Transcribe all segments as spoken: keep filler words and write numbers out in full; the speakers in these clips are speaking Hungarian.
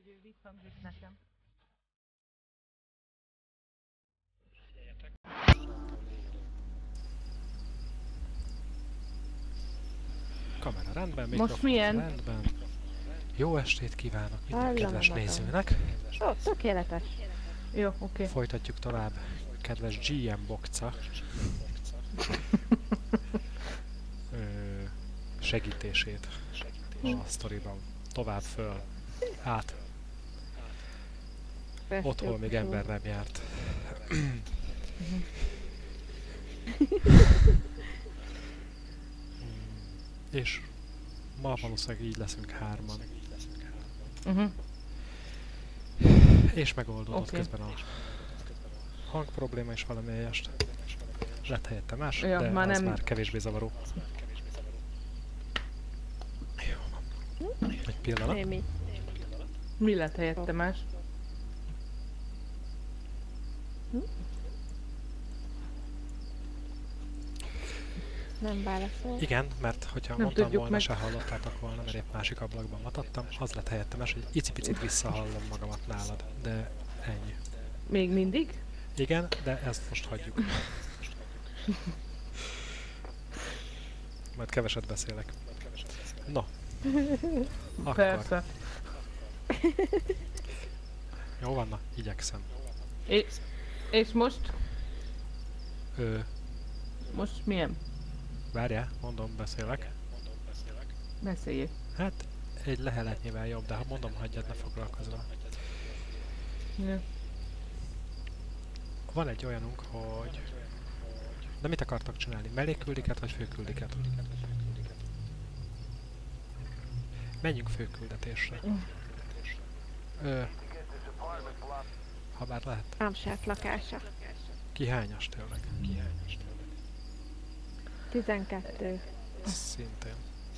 hogy visszhangzik nekem. Kamera rendben, Most mikrofon milyen? rendben. Jó estét kívánok minden Hallom kedves magam. nézőnek. Ó, tökéletes. Jó, oké. Okay. Folytatjuk tovább kedves gé em Bokca Ö, segítését a sztoriban. Tovább föl, át. Ott, hol még ember nem járt. És ma valószínűleg így leszünk hárman. Uh-huh. És megoldódott Okay. közben a hang probléma is valamelyest. Lett helyette más, Ja, de már az nem... már kevésbé zavaró. Jó van. Egy pillanat. Némi. Mi lett helyette más? Nem válaszol. Igen, mert hogyha Nem mondtam tudjuk volna, meg. se hallottátok volna, mert épp másik ablakban matadtam, az lett helyette más, hogy icipicit visszahallom magamat nálad, de ennyi. Még mindig? Igen, de ezt most hagyjuk. Majd keveset beszélek. No. Akkor. Persze. Jó van, na, igyekszem. És, és most? Ö, Most milyen? várjál, mondom, beszélek. Beszéljék. Hát, egy leheletnyivel jobb, de ha mondom, hagyjad, ne foglalkozz vele. Ja. Van egy olyanunk, hogy... De mit akartak csinálni? Mellékküldiket vagy főküldiket? Menjünk főküldetésre. Ö, ha bár lehet. Amsát lakása. Ki hányas tényleg? tizenkettő. Szintén.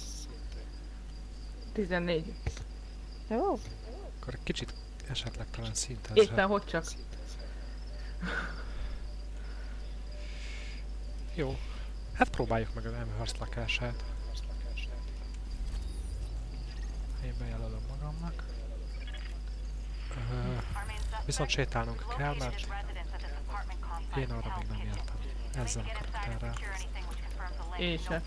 tizennégy. Jó? Akkor kicsit esetleg talán szinten. Éppen hogy csak? Jó. Hát próbáljuk meg az Amherst lakását. Én bejelölöm magamnak. Ö, viszont sétálnunk kell, mert én arra még nem értem. Ezzel a karakterrel. Én se.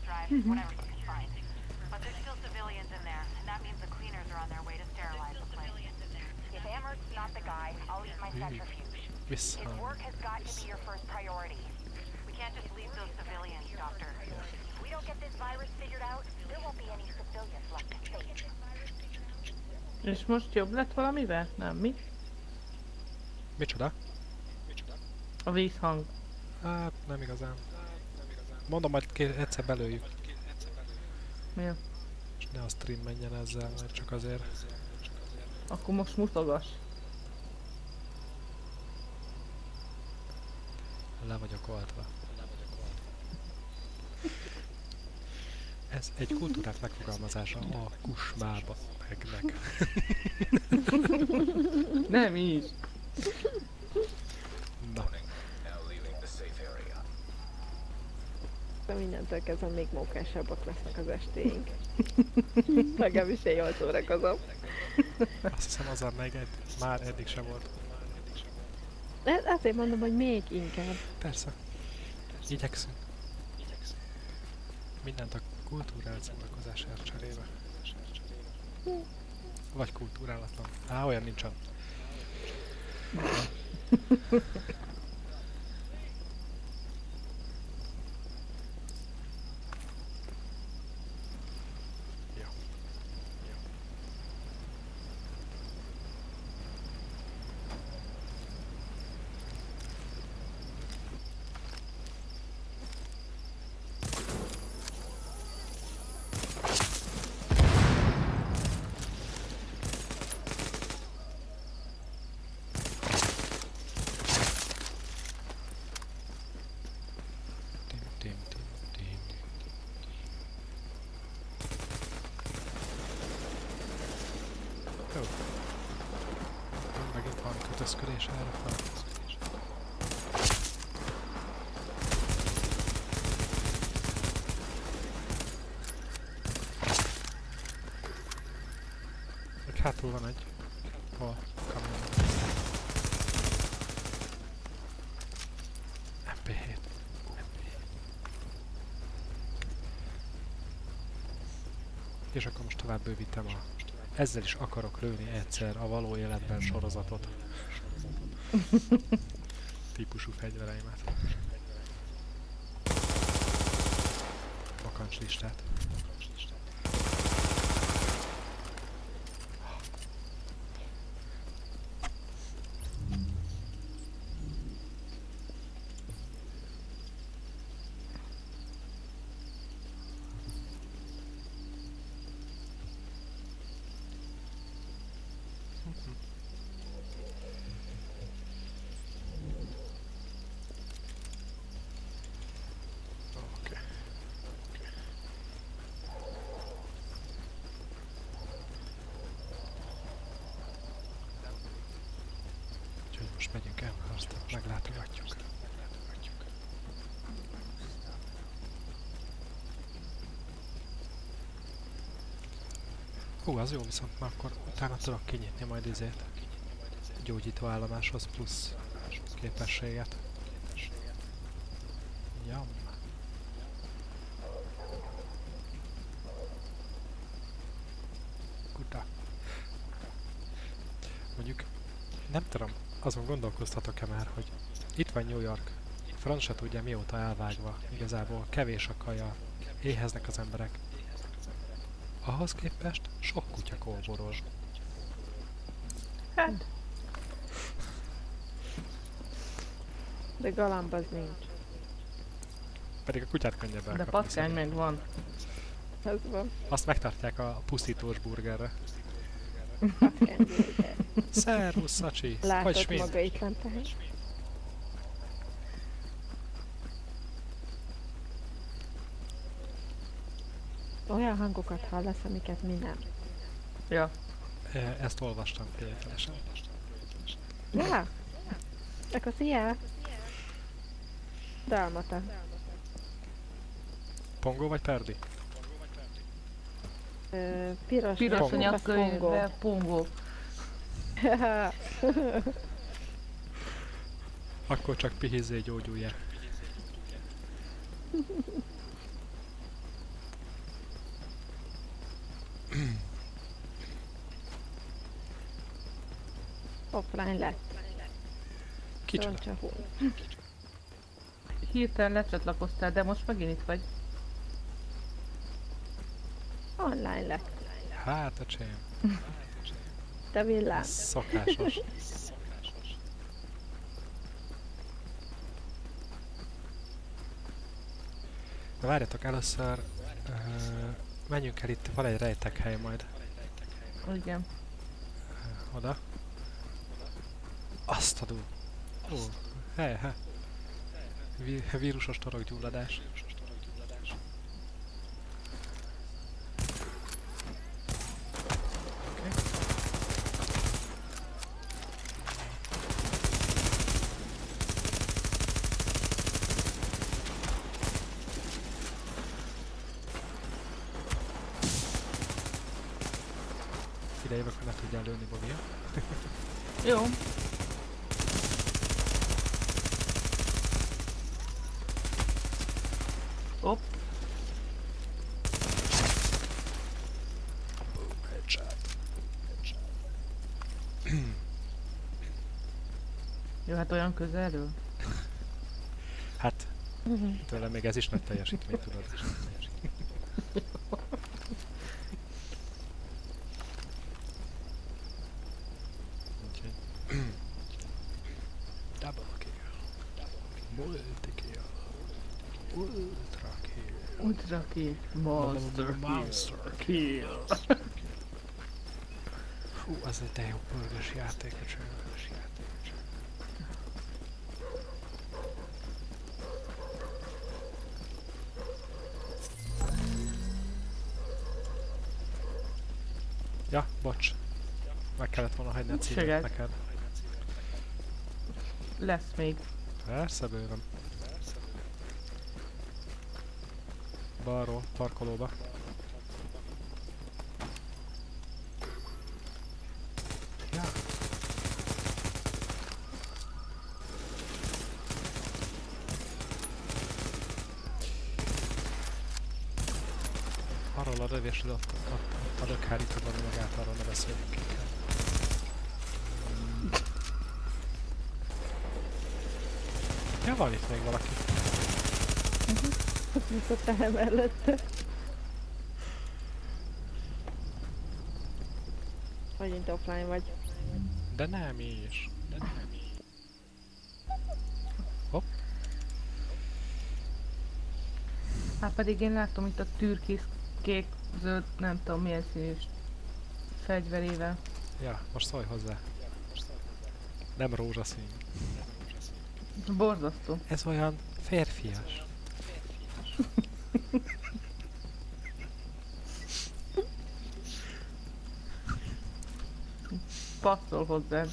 Vissza. És most jobb lett valamivel? Nem, mi? Micsoda? A vízhang. Hát nem igazán. Mondom, majd ké- egyszer belőjük. Mi? És ne a stream menjen ezzel, mert csak azért. Akkor most mutogass. Le vagyok oltva. Ez egy kultúrák megfogalmazása a kusmába megnek. Nem így. Na, De mindentől kezdve még mókásabbak lesznek az estéink. Legalábbis én jól szórakozom. azt hiszem az a meg ed- már eddig sem volt. De azért mondom, hogy még inkább. Persze. Igyekszünk. Mindent a kultúrált szórakozásért cserébe. Vagy kultúrálatlan. Á, olyan nincsen. Jó. Tim, tim, tim, tim. Jó. Megint van kötözködés erre fel. Meg hátul van egy. Hol? Kamion. em pé hét. És akkor most tovább bővítem a... Ezzel is akarok lőni egyszer a való életben sorozatot. Típusú fegyvereimet. Bakancs listát. Oké. Úgyhogy most megyünk el, aztán meglátogatjuk. Hú, az jó, viszont már akkor utána tudok kinyitni majd izét. Gyógyító állomáshoz plusz képességet. Jam. Kuta. Mondjuk, nem tudom, azon gondolkoztatok-e már, hogy itt van New York, franc se tudja mióta elvágva, igazából kevés a kaja, éheznek az emberek. Ahhoz képest sok kutya kóborol. Hát. De galamb az nincs. Pedig a kutyát könnyebb De elkapni. patkány szerintem. meg van. Az van. Azt megtartják a pusztítós burgerre. Patkány. Szervusz, Szacsi! Hogy Látott smint? maga itt van tehát. Olyan hangokat hallasz, amiket mi nem. Ja. E, Ezt olvastam kivételesen. Ja! Akkor szia! Dalmata. Pongó vagy Perdi? Ö, piros, Piros a nyakkó, az pongó. nyakkővel, pongó. Akkor csak pihizzé, gyógyulja. Offline lett. Kicsoda? Roncsa húl. Hirtelen lecsatlakoztál, de most megint itt vagy. Online lett. Hát, öcsém. Te villám. Ez szokásos. Na várjatok, először uh, menjünk el, itt van egy rejtek hely majd. Igen. Uh, oda. Azt adó. Ó, he, he. Vi vírusos torokgyulladás. Ide jövök, hogy ne tudjál lőni, Bobia. Jó. Hopp. Jó, hát olyan közelről. Hát, tőlem még ez is nagy teljesítmény, tudod. Úgyhogy... Double kill. Multi kill. Ultra kill. Ultra kill. Monster Monster kill. Hú, az egy de jó pörgős játék, a cső. Ja, bocs. Meg kellett volna hagyni a címet Seged. neked. Lesz még. Persze, bőven. Balról, parkolóba. Ja. arról a lövésről ott, ott, ott a lökhárító valami magát, arról ne beszéljünk inkább. Ja, van itt még valaki. Azt mutattál el mellette. Megint offline vagy. De nem is. De nem is. Hopp. Hát pedig én látom itt a türkisz, kék, zöld, nem tudom milyen színű fegyverével. Ja, most szólj hozzá. Nem rózsaszín. Borzasztó. Ez olyan férfias. Passzol hozzá.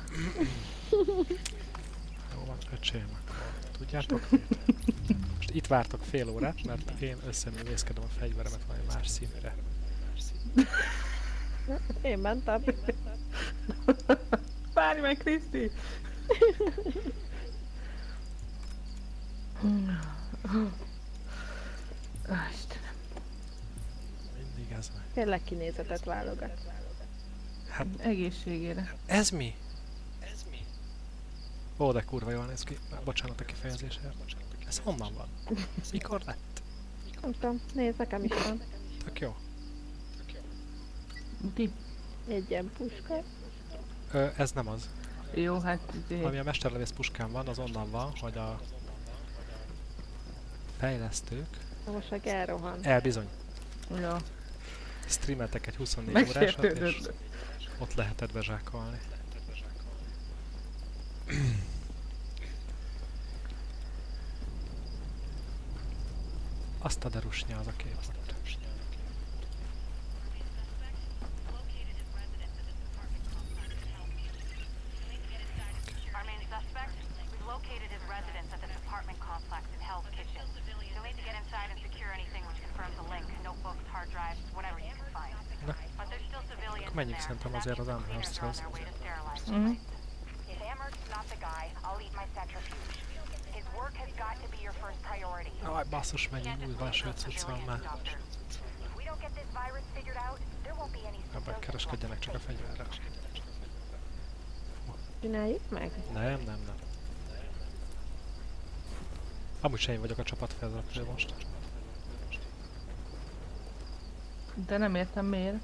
Jó van, öcsém, akkor tudjátok mit? Most itt vártok fél órát, mert én összeművészkedem a fegyveremet valami más színűre. Én mentem. Várj meg, Kriszti! Istenem. Mindig ez meg. Tényleg kinézetet válogat. Hát Egészségére. ez mi? Ez mi? Ó, de kurva jól néz ki. Bocsánat a kifejezésért. Ez honnan van? Mikor lett? Nem tudom, nézd, nekem is van. Tök jó. Ti? Egy ilyen puska. Ö, ez nem az. Jó, hát... izé- Ami a mesterlövész puskán van, az onnan van, hogy a fejlesztők Na most meg elrohan. elbizony. Ja. Streameltek egy huszonnégy órásat, és Megsértődött. ott lehetett bezsákolni. Azt a derusnya az a kép ott. Our main suspect, we've located his residence at this apartment complex in Hell's Kitchen. You'll need to get inside and secure anything which confirms the link, notebooks, hard drives, whatever you can find. Na, But there's still civilians akkor menjünk in there, szerintem and that azért az means cleaners are on Amhersthez. their way to sterilize the Mhm. place. If Amherst's not the guy, I'll eat my centrifuge. His work has got to be your first priority. Aj, basszus, megint Can't úgy van, displace sőt, those cuccol civilians, már. doctor. If we don't get this virus figured out, there won't be any Ebben civilians kereskedjenek left csak a to face. fegyverrel. Csináljuk meg? Nem, nem, nem. Amúgy se én vagyok a csapatvezető most. De nem értem miért.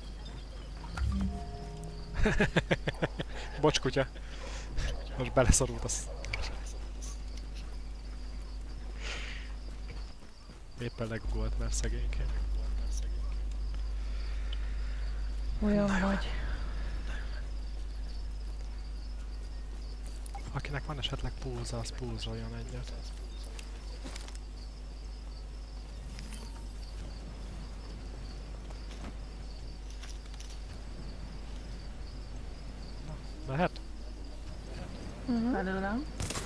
Bocs, kutya. Most beleszorult az. Éppen legugolt, mert szegényként. Olyan vagy. Akinek van esetleg pulza, az pulzoljon egyet. Na, mehet? Uh-huh. Előlem.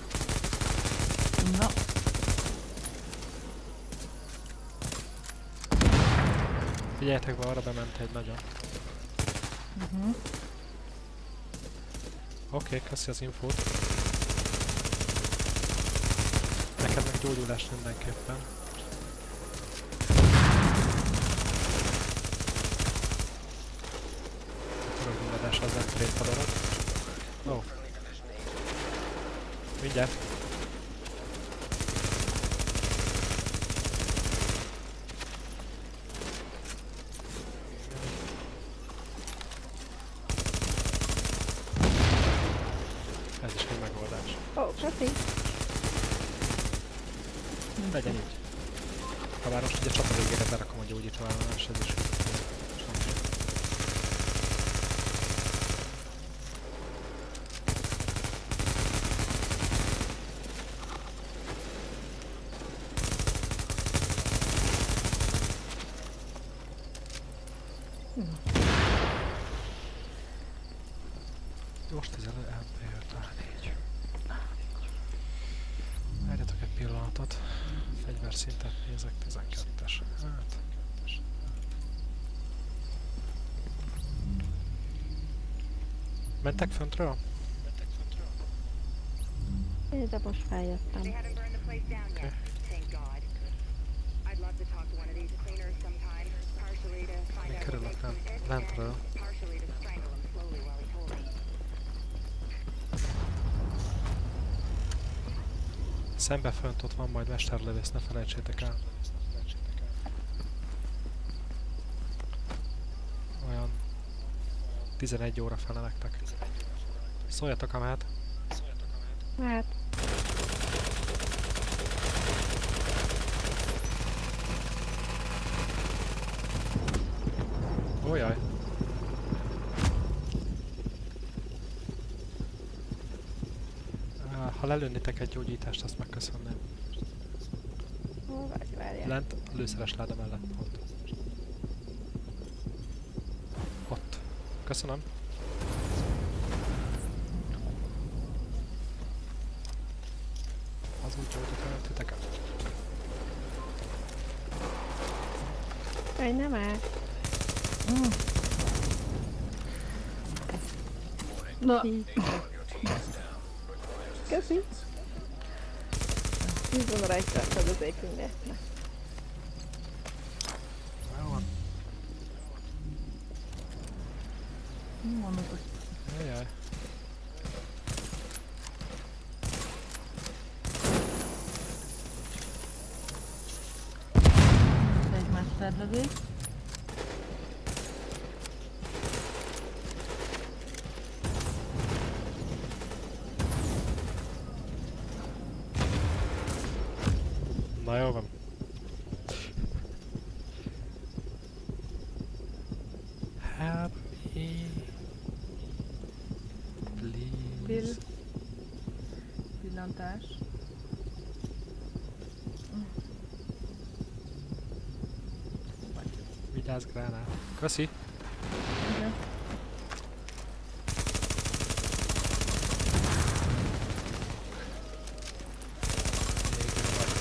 Na. Figyeljetek be, arra bement egy nagyon. Uh-huh. Oké, okay, köszi az infót. Neked meg gyógyulás mindenképpen. Tudod, mindadás az nem tréfadarab. Ó. Oh. Mindjárt. Ez is egy megoldás. Ó, oh, köszi. Legyen így. Ha már most ugye a csata végére berakom a gyógyító állomás, ez is most ezzel elbejött á négy. Várjatok egy pillanatot. Fegyverszintet nézek, tizenkettes. Hát... Mentek föntről? Én de most feljöttem. They haven't burned the place down yet, Okay. thank God. I'd love to talk to one of these cleaners sometime. Part Még körülök lent, lentről. Szembe fönt ott van majd mesterlövész, ne felejtsétek el. Olyan tizenegy óra fele nektek. Szóljatok, amát. Hát, Ójaj! Ha lelőnétek egy gyógyítást, azt megköszönném. hol vagy, várjál. Lent, a lőszeres láda mellett ott. Ott. Köszönöm. Az úgy gyógyít el titeket. Vagy nem áll. Mm. Na, Köszi. tíz van rajta az ékünkbe. Jó van. mi mondod, hogy Jajjaj. egy mesterlövés? Na jó van. Help me. Pill. Please. Pillantás. Vigyázz, gránát. Köszi. Igen. Még jó vagy.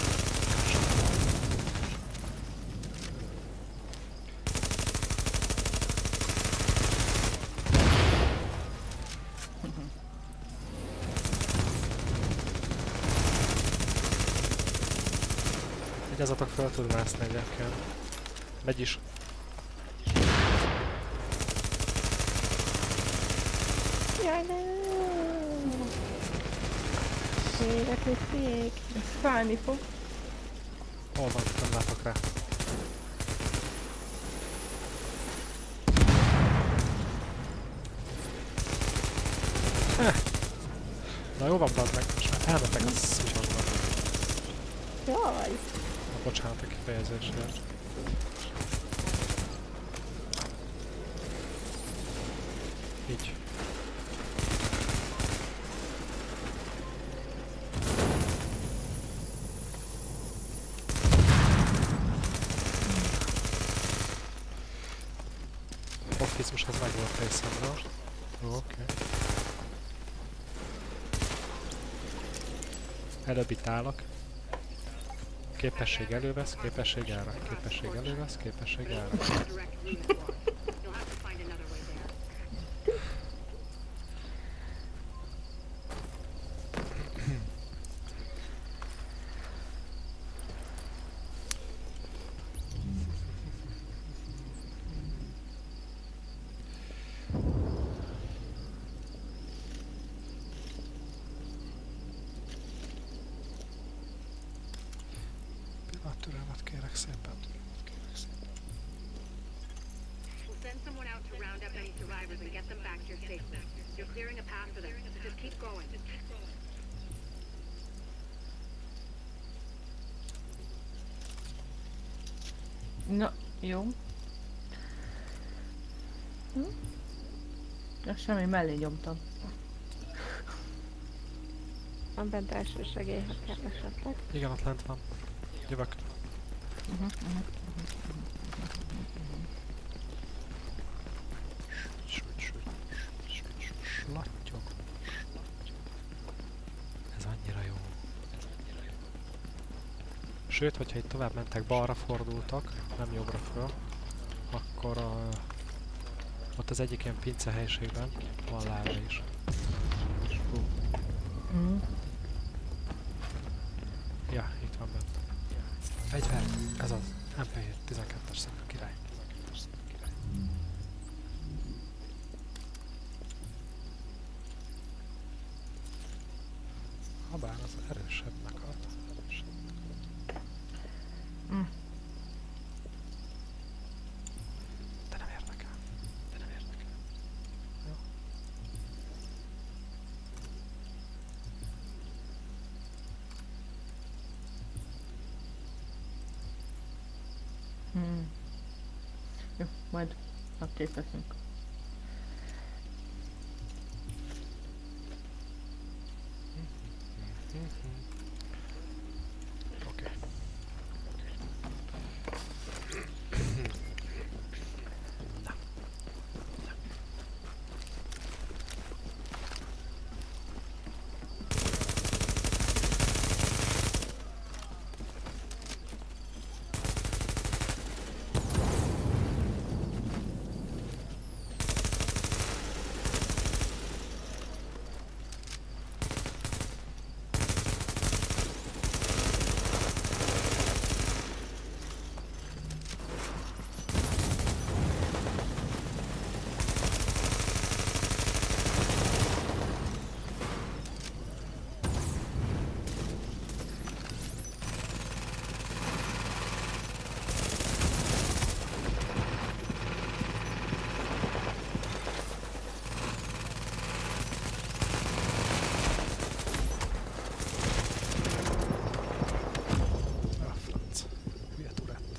Vigyázzatok, fel tud mászni egyébként. Megy is. Jaj, ne! Félek, hogy fék. Ez fájni fog. Hol van? Nem látok rá. Heh. Na jó van, bazd meg. Most már elmentek a szúzsasba. Jaj! Na, bocsánat a kifejezésért. Így. Office-os az meg volt részemről. Jó, oké. Okay. Előbb itt állok. Képesség elővesz, képesség elre. Képesség elővesz, képesség elre. Türelmet kérek szépen. We'll send someone out to round up any survivors and get them back here safely. You're clearing a path for them. Just keep going. Na, jó. Hm? Ja, semmi, mellé nyomtam. Van bent első segély, ha kell esetleg. Igen, ott lent van. Jövök. Uh-huh, uh-huh. Súgy, súgy, súgy, súgy, slattyog. Ez annyira jó. Sőt, hogyha itt tovább mentek, balra fordultak, nem jobbra föl, akkor a, ott az egyik ilyen pince helyiségben van láva is. Hú. Mm. Ja, itt van bent. Fegyver, ez az. em pé hét, tizenkettes szak, király. Habár az erősebbnek ad. Mm. De nem érdekel. De nem érdekel. Jó. Hmm. Jó, majd ha kész leszünk. Oké. Na. A franc. Hülye turett.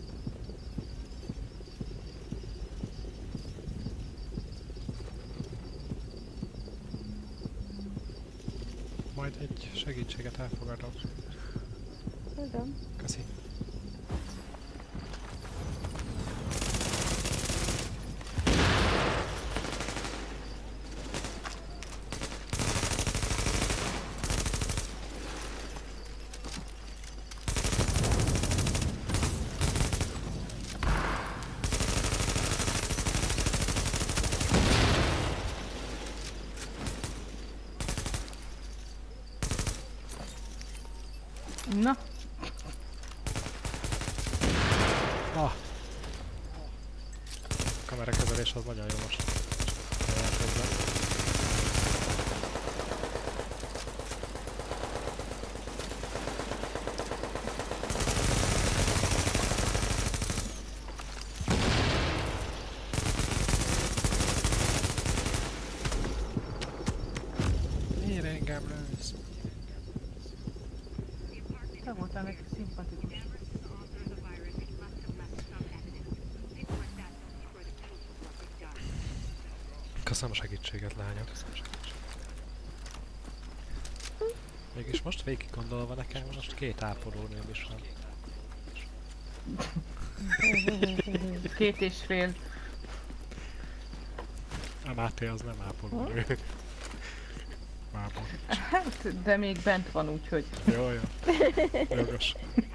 Majd egy segítséget elfogadok. Tudom. Köszi. Na, Ah! A kamerakezelés az nagyon jó most. Olyan közben. Miért engem lősz? te voltál neki szimpatikus. Köszönöm a segítséget, lányok. Mégis most végig gondolva nekem most két ápolónőm is van. Két és fél. A Máté az nem ápolónő. Mából. Hát, de még bent van, úgyhogy. Jó, jó. Jogos.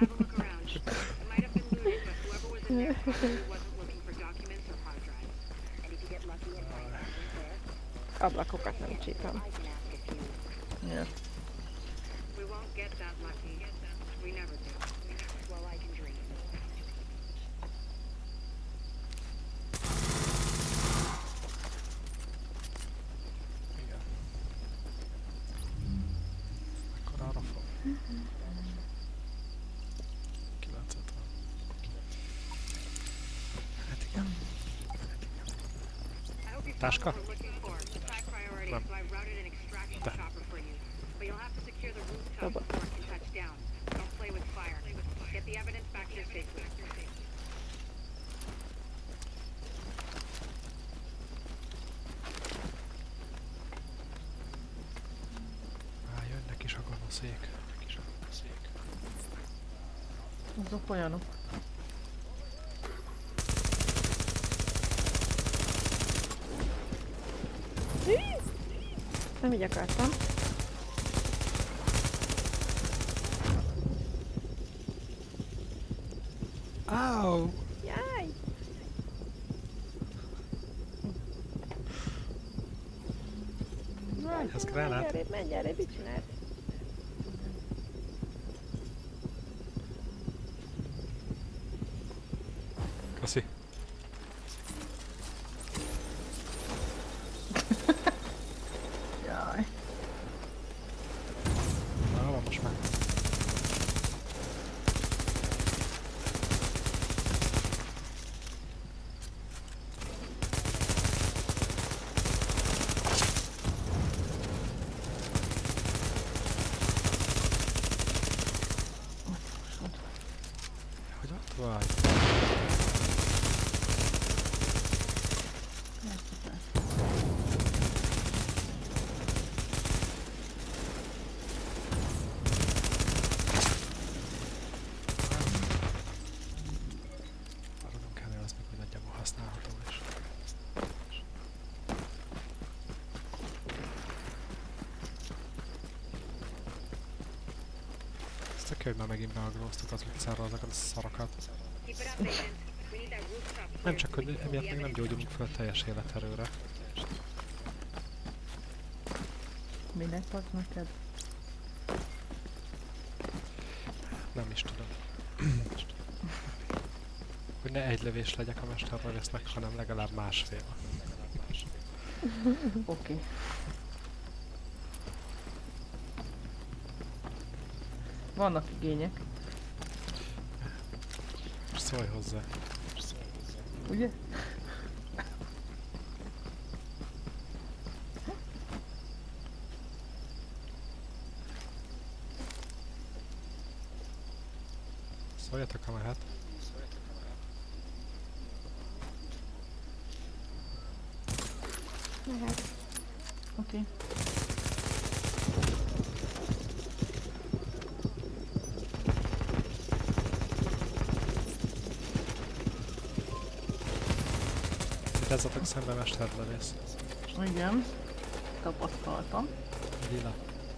Ablakokat nem csípem. Ja. We won't get that lucky. We never do. Well, I can dream. Igen. Akkor arra fog. kilencszázötven. Hát igen. I hope you found Táska? what we're looking for. It's high priority, Nem. so I routed an extraction De. chopper for you. But you'll have to secure the rooftop Baba. before it can touch down. Don't play with fire. Get the evidence back here safely. Á, jönnek is a gonoszék. Is a gonoszék. Azok olyanok. Nem így akartam. Áú! Jaj! Ez Menj gránát. arrébb, menj arrébb, mit csinálsz? Köszi. Jaj. vagy? Arra nem kell az meg, hogy nagyjából használható is. Ez tök jó, hogy már megint beagróztuk az utcára azokat a szarakat. Keep it up, Agent. We need that rooftop Nem csak, hogy emiatt még nem gyógyulunk föl teljes életerőre. Minek az neked? Nem is tudom. Hogy ne egy lövés legyek a mesterlövésznek, hanem legalább másfél. Oké. Okay. Vannak igények, Szólj hozzá. ugye? Szóljatok, ha lehet. Mehet. Oké. Okay. Vigyázzatok szembe, mesterlövész. Igen. Tapasztaltam. Lila.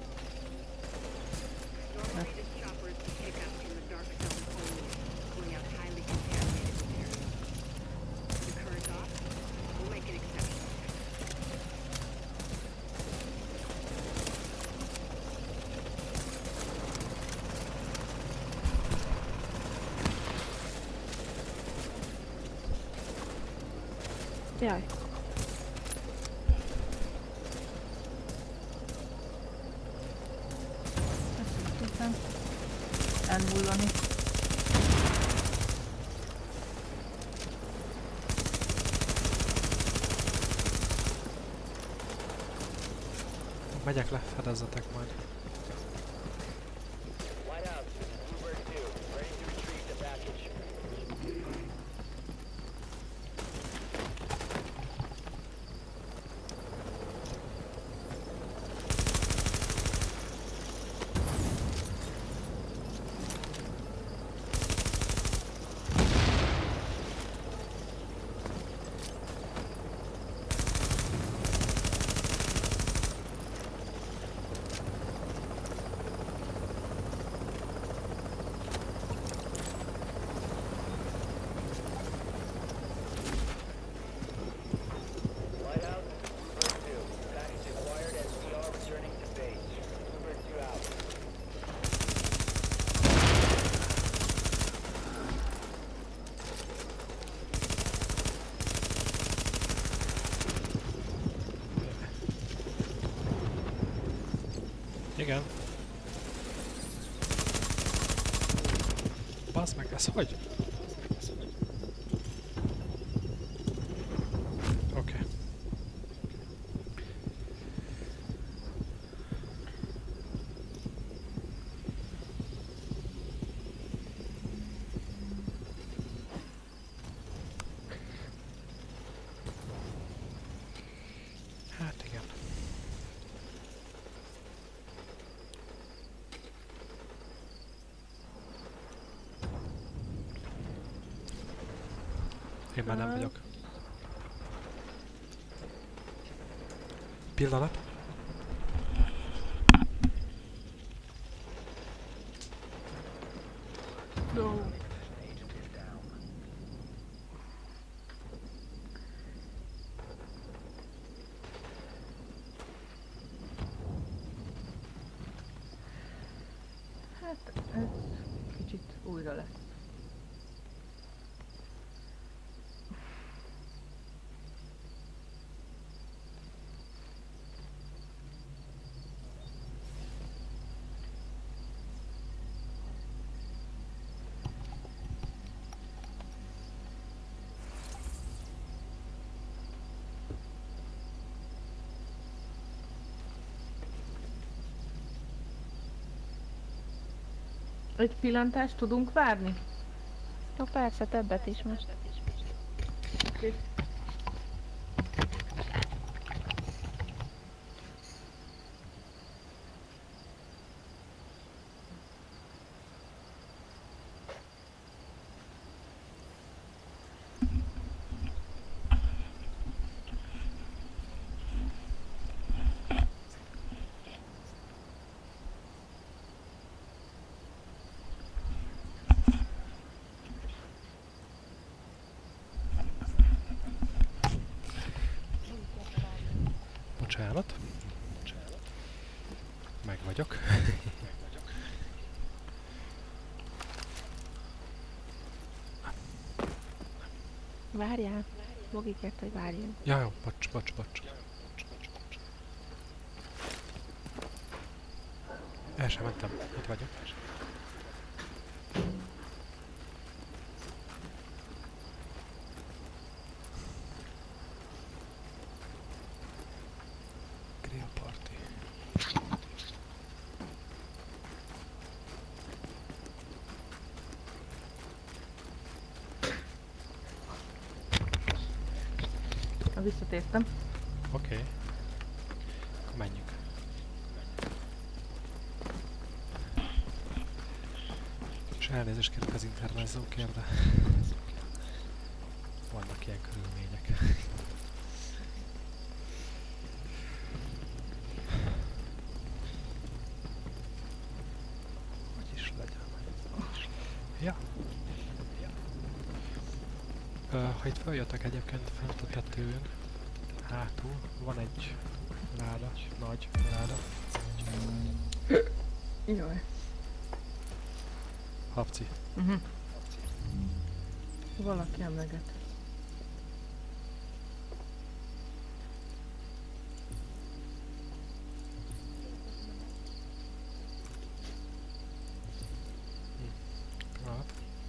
Normal-rated choppers pick up in the dark zone only, pulling out highly contaminated material. The current off, we'll make an exception. Jaj. Aztán elhullani. Megyek le, fedezzetek majd. Whitehouse, Bluebird two, ready to retrieve the package. Whitehouse, Bluebird two, package acquired as we are returning to base. Bluebird two out. Igen. Bassz meg, ez hogy? Oké. Okay. Hát igen. Én már nem vagyok. Pillanat. No. Hát ez kicsit újra lesz. Egy pillantást tudunk várni? Jó, persze, többet is most. Bocsánat. Meg vagyok. Várjál. Bogi kért, hogy várjunk. Ja, jó, bocs, bocs, bocs. El sem mentem, itt vagyok. Grill party. Na, visszatértem. Oké. Okay. Akkor menjünk. És elnézést kérek az internetzókért, de vannak ilyen körülmények. Hogy is legyen. Ja. Ö, ha itt feljöttek egyébként fent a tetőn, hátul van egy láda, nagy láda. Jaj. Habci. Uh-huh. Valaki emleget. Pillanat.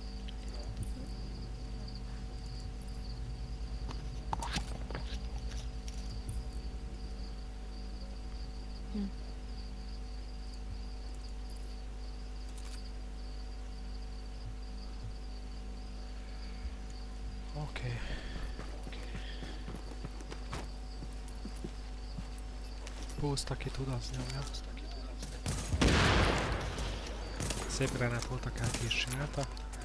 Oké. Boost, aki tud, az nyomja. Szép granát volt, akárki is csinálta.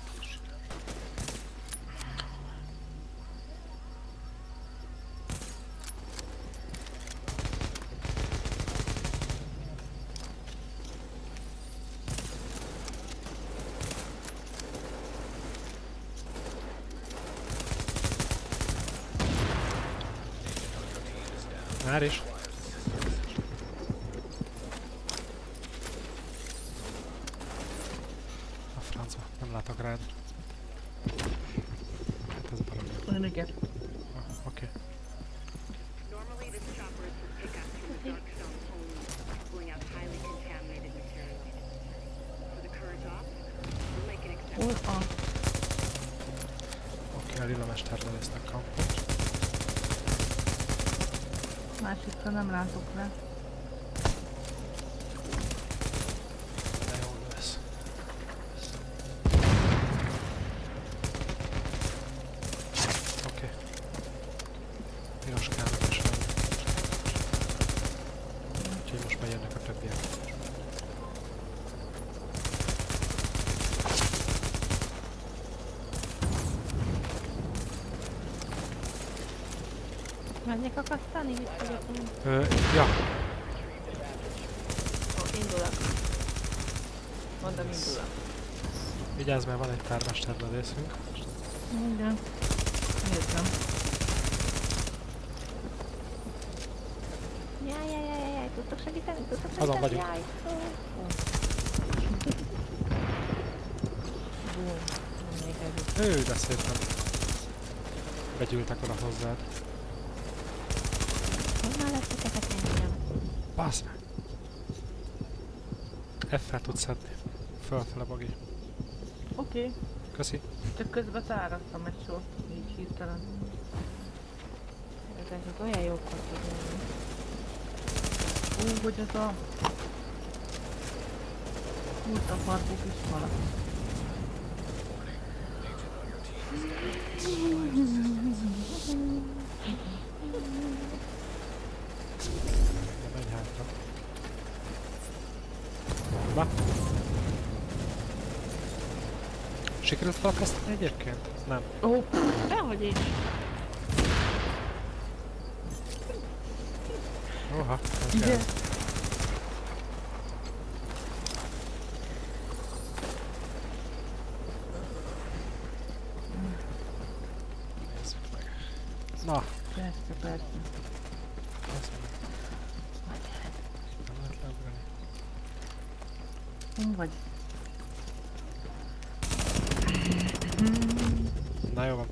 Már is. A francba, nem látok rád. Hát ez valami. Olyan igen. Ah, oké. Okay. Normally, this chopper is for pickup from the dark zone only, pulling out highly contaminated material. For the current op, we'll make an Hol exception. a... Oké, okay, a lila mesterre lesznek kampot. Másikra nem látok rá. De jó lesz. Oké. Okay. Piros kárnak is van. Úgyhogy most bejönnek a többiek. Menjek akasztani? Mit fogok mondani? Ö, ja. Ó, indulok. Mondom, indulok. Vigyázz, mert van egy tármesterlövészünk. Igen. Nézzem. Jaj, jaj, jaj, jaj, jaj, tudtok segíteni? Tudtok segíteni? Azon vagyunk. Jaj, ó, ó. Bum. Még ez is. Ő, de szépen. Begyűltek oda hozzád. Honnan lesz titeket engem? Bassz meg! F-fel tudsz szedni. Fölfele, Bogi. Oké. Okay. Köszi. Csak közben száraztam egy sort, így hirtelen. Ezek olyan jók tud lenni. Ó, hogy ez a... Húrt a farkuk is valaki. Nem megy hátra. Na. Sikerült felakasztani egyébként? Nem. Ó, Dehogy is. Oha, ez igen. kell. Nézzük meg. Na, Persze, persze. ez meg. Nem lehet leugrani. Hon vagy? Na jó van.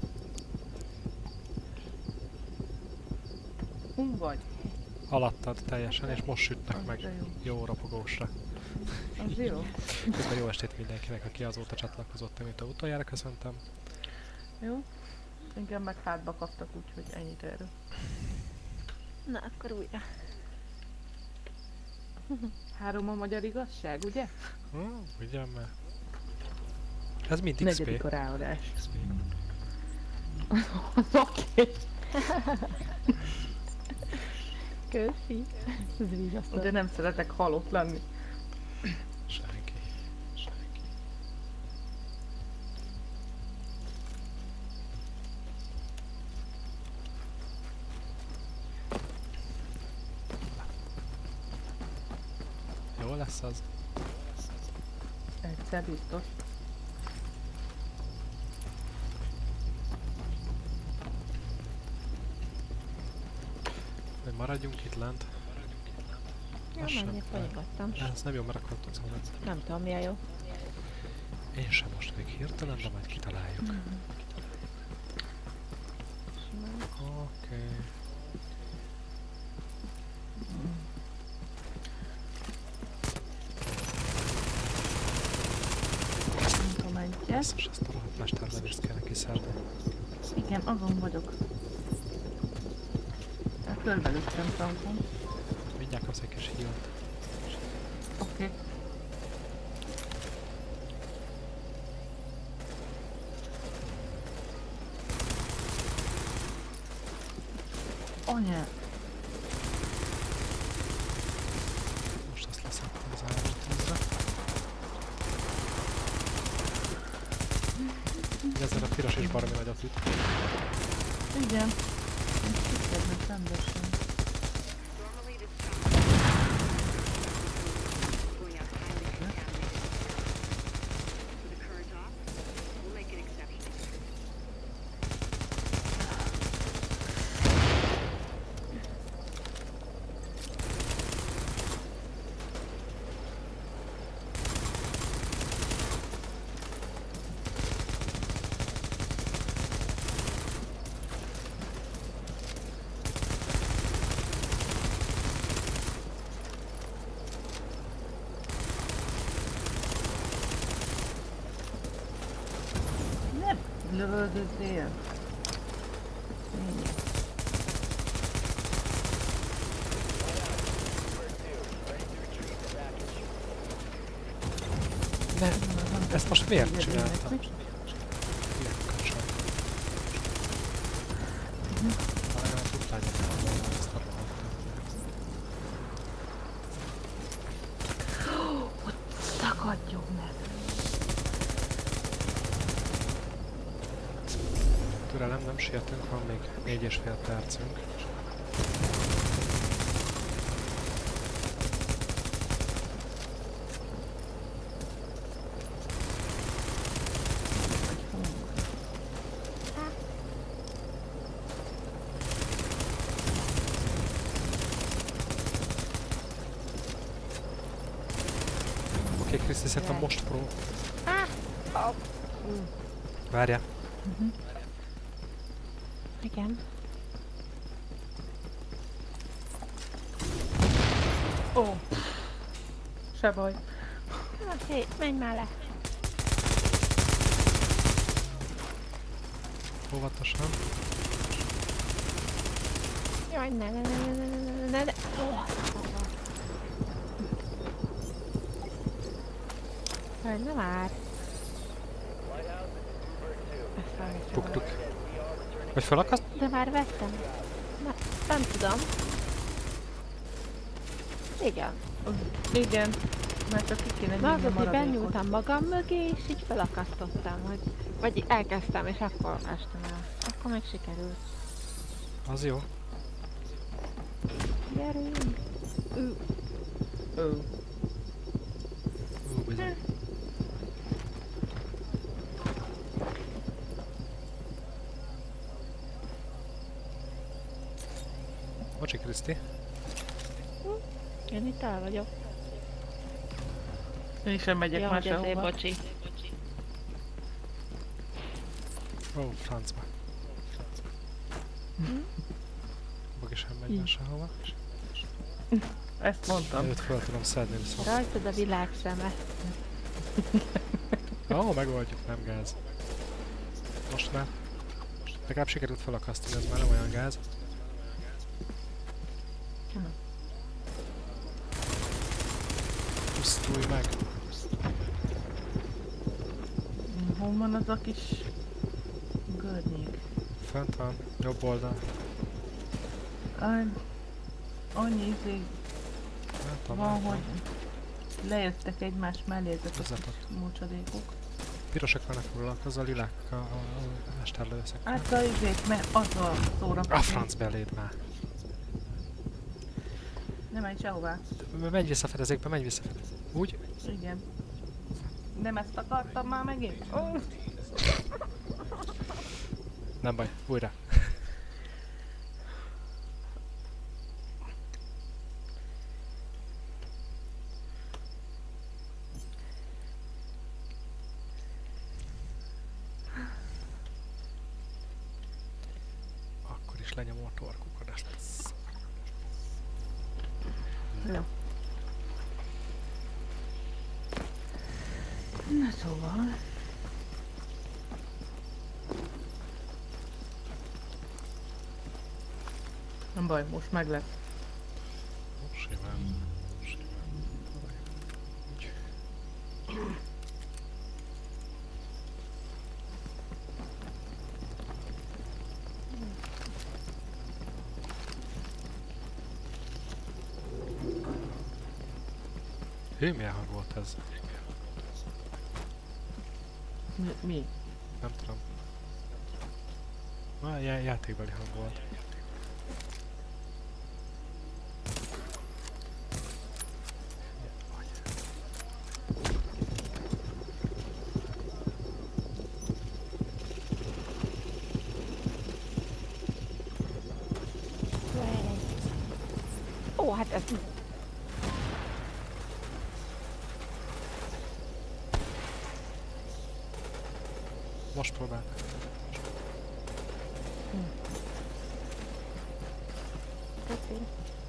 Hon vagy? Alattad teljesen, és most sütnek Az meg de jó. jó rapogósra. Az jó. Közben jó estét mindenkinek, aki azóta csatlakozott, amit utoljára köszöntem. Jó. Engem meg hátba kaptak, úgyhogy ennyit erről. Na, akkor újra. Három a magyar igazság, ugye? Hm, ugyan már. Ez mind iksz pé. Negyedik a ráadás. iksz pé. Oké. Köszi. Ez vigasztal. De nem szeretek halott lenni. Senki. Senki. Jó lesz az? Egyszer biztos. Hogy maradjunk itt lent. Ja, Az sem menjek, kell. folygattam. Ez nem jó, mert akkor tudsz volna. Nem tudom, mi a jó. Én sem most még hirtelen, de majd kitaláljuk. Oké. Nem tudom, egyet. Biztos ezt a rohadt mesterlövést kell neki szedni. Igen, azon vagyok. Tehát körbeültem frankon. Mindjárt kapsz egy kis hívat. Oké. Okay. Anya! Most azt leszedtem az állótízre. Ezzel a piros és baromi nagyot üt. Igen. Kiszednek rendesen. Normally this chopper going out highly contaminated. With the current off, we'll make an exception. Nem lövöldözzél. Ennyi. Ne, ezt most miért Figyelj, csinálta? mi? Ilyen kacsa. Ha legalább tudtányok volna ezt a rohadt. Szakadjon meg. Türelem, nem sietünk, van még négy és fél percünk. Oké, okay, Kriszti, szerintem most pró... Várjál. Igen. Ó. Se baj. Oké, menj már le. Óvatosan. Jaj, ne, ne, ne, ne, ne, ne, ne, ne, ne. Ó, Jaj, nem már. Lighthouse, this is Bluebird two. Aztán is Tuk-tuk. Vagy felakaszt? De már vettem. Na, nem tudom. Igen. Igen, mert csak ki kéne Na, nyírni az, a hogy maradékot. benyúltam magam mögé, és így felakasztottam, hogy... Vagy elkezdtem, és akkor estem el. Akkor meg sikerült. Az jó. Gyerünk! Ő, Ö. Ú, bizony. Bocsi, Kriszti. én itt el vagyok. Én sem megyek Ja, hogy ezért máshova. bocsi. Ó, francba. Bogi sem megy máshova. Ezt mondtam. Őt fel tudom szedni viszont. Rajtad a világ szeme. Ó, megoldjuk, nem gáz. Most már. Legalább sikerült felakasztani, ez már nem olyan gáz. Pusztulj meg! Hol van az a kis görnyék? Fent van, jobb oldal. Aj, annyi izé Nem tudom, van, nem hogy tudom. lejöttek egymás mellé ezek a Hozzátok. kis mócsadékok. Pirosak vannak urulak, az a lilák a, a, a mesterlőszek. Hát a izék, mert az a szórakozni. A franc beléd már! Nem menj sehová. Menj vissza a fedezékbe, menj vissza a fedezékbe. Úgy? Igen. Nem ezt akartam már megint? Oh. Nem baj, újra. Akkor is lenyomom a torkukat, ezt. Jó. Na szóval... Nem baj, most meg lesz. Simán. Simán. Úgy. Hű, milyen hang volt ez? Mi? mi? Nem tudom. Na, já játékbeli hang volt. Ó, hát ez... Most próbál. Köszi.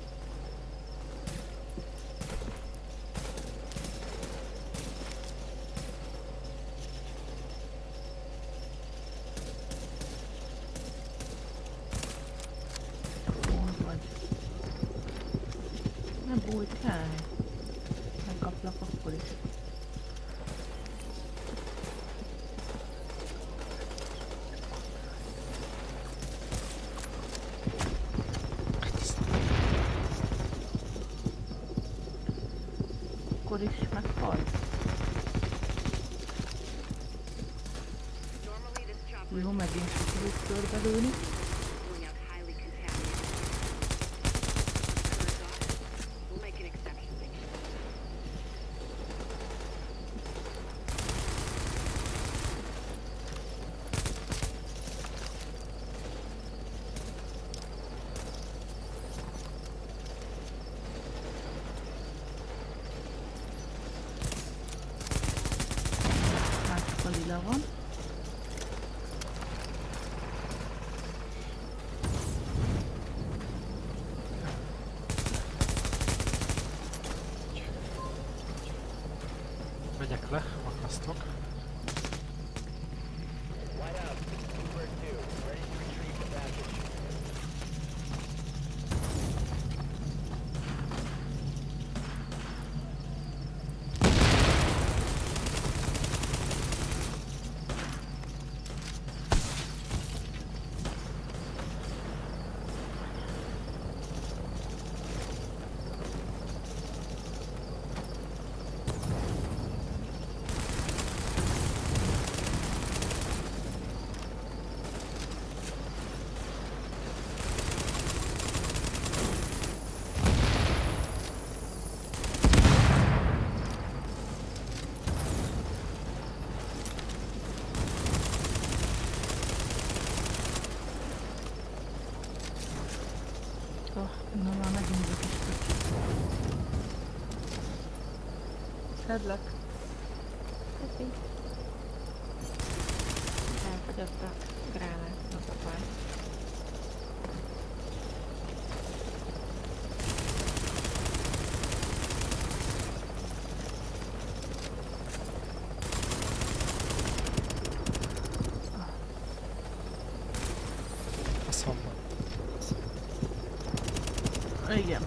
Hol vagy? Ne bújtál. Megkaplak akkor is. Akkor is meghalsz. Normally this chopper Jó, megint sikerült körbelőni. going out highly contaminated. Current off. We'll make an exception. Már csak a lila van. Megyek le, akasztok. Light out. Bluebird two, ready to retrieve the package. Na már megint a kis kocsi. Szedlek. Köszi. Elfogyott a gránát, az a baj. A szomba. Igen.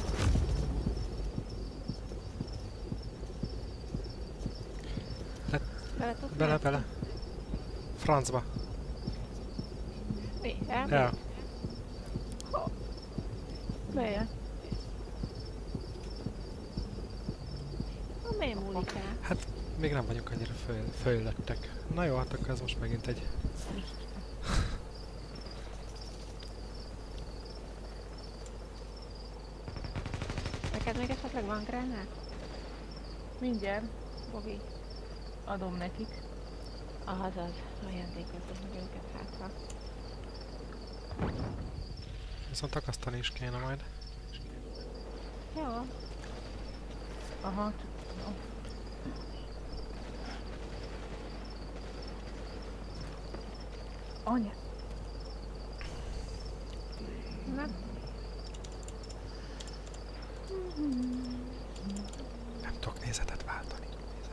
Bele tudsz Bele, mászni? bele. Francba. Mi? El? El. Bejön. Ha miért múlik el? Hát még nem vagyunk annyira föl, fölöttek. Na jó, hát akkor ez most megint egy... Neked még esetleg van gránát? Mindjárt Bogi? adom nekik. Ahaz az. Ajándékozzuk meg őket hátra. Viszont akasztani is kéne majd. Jó. Aha, csak... Jó. Anya! Na, Nem tudok nézetet váltani.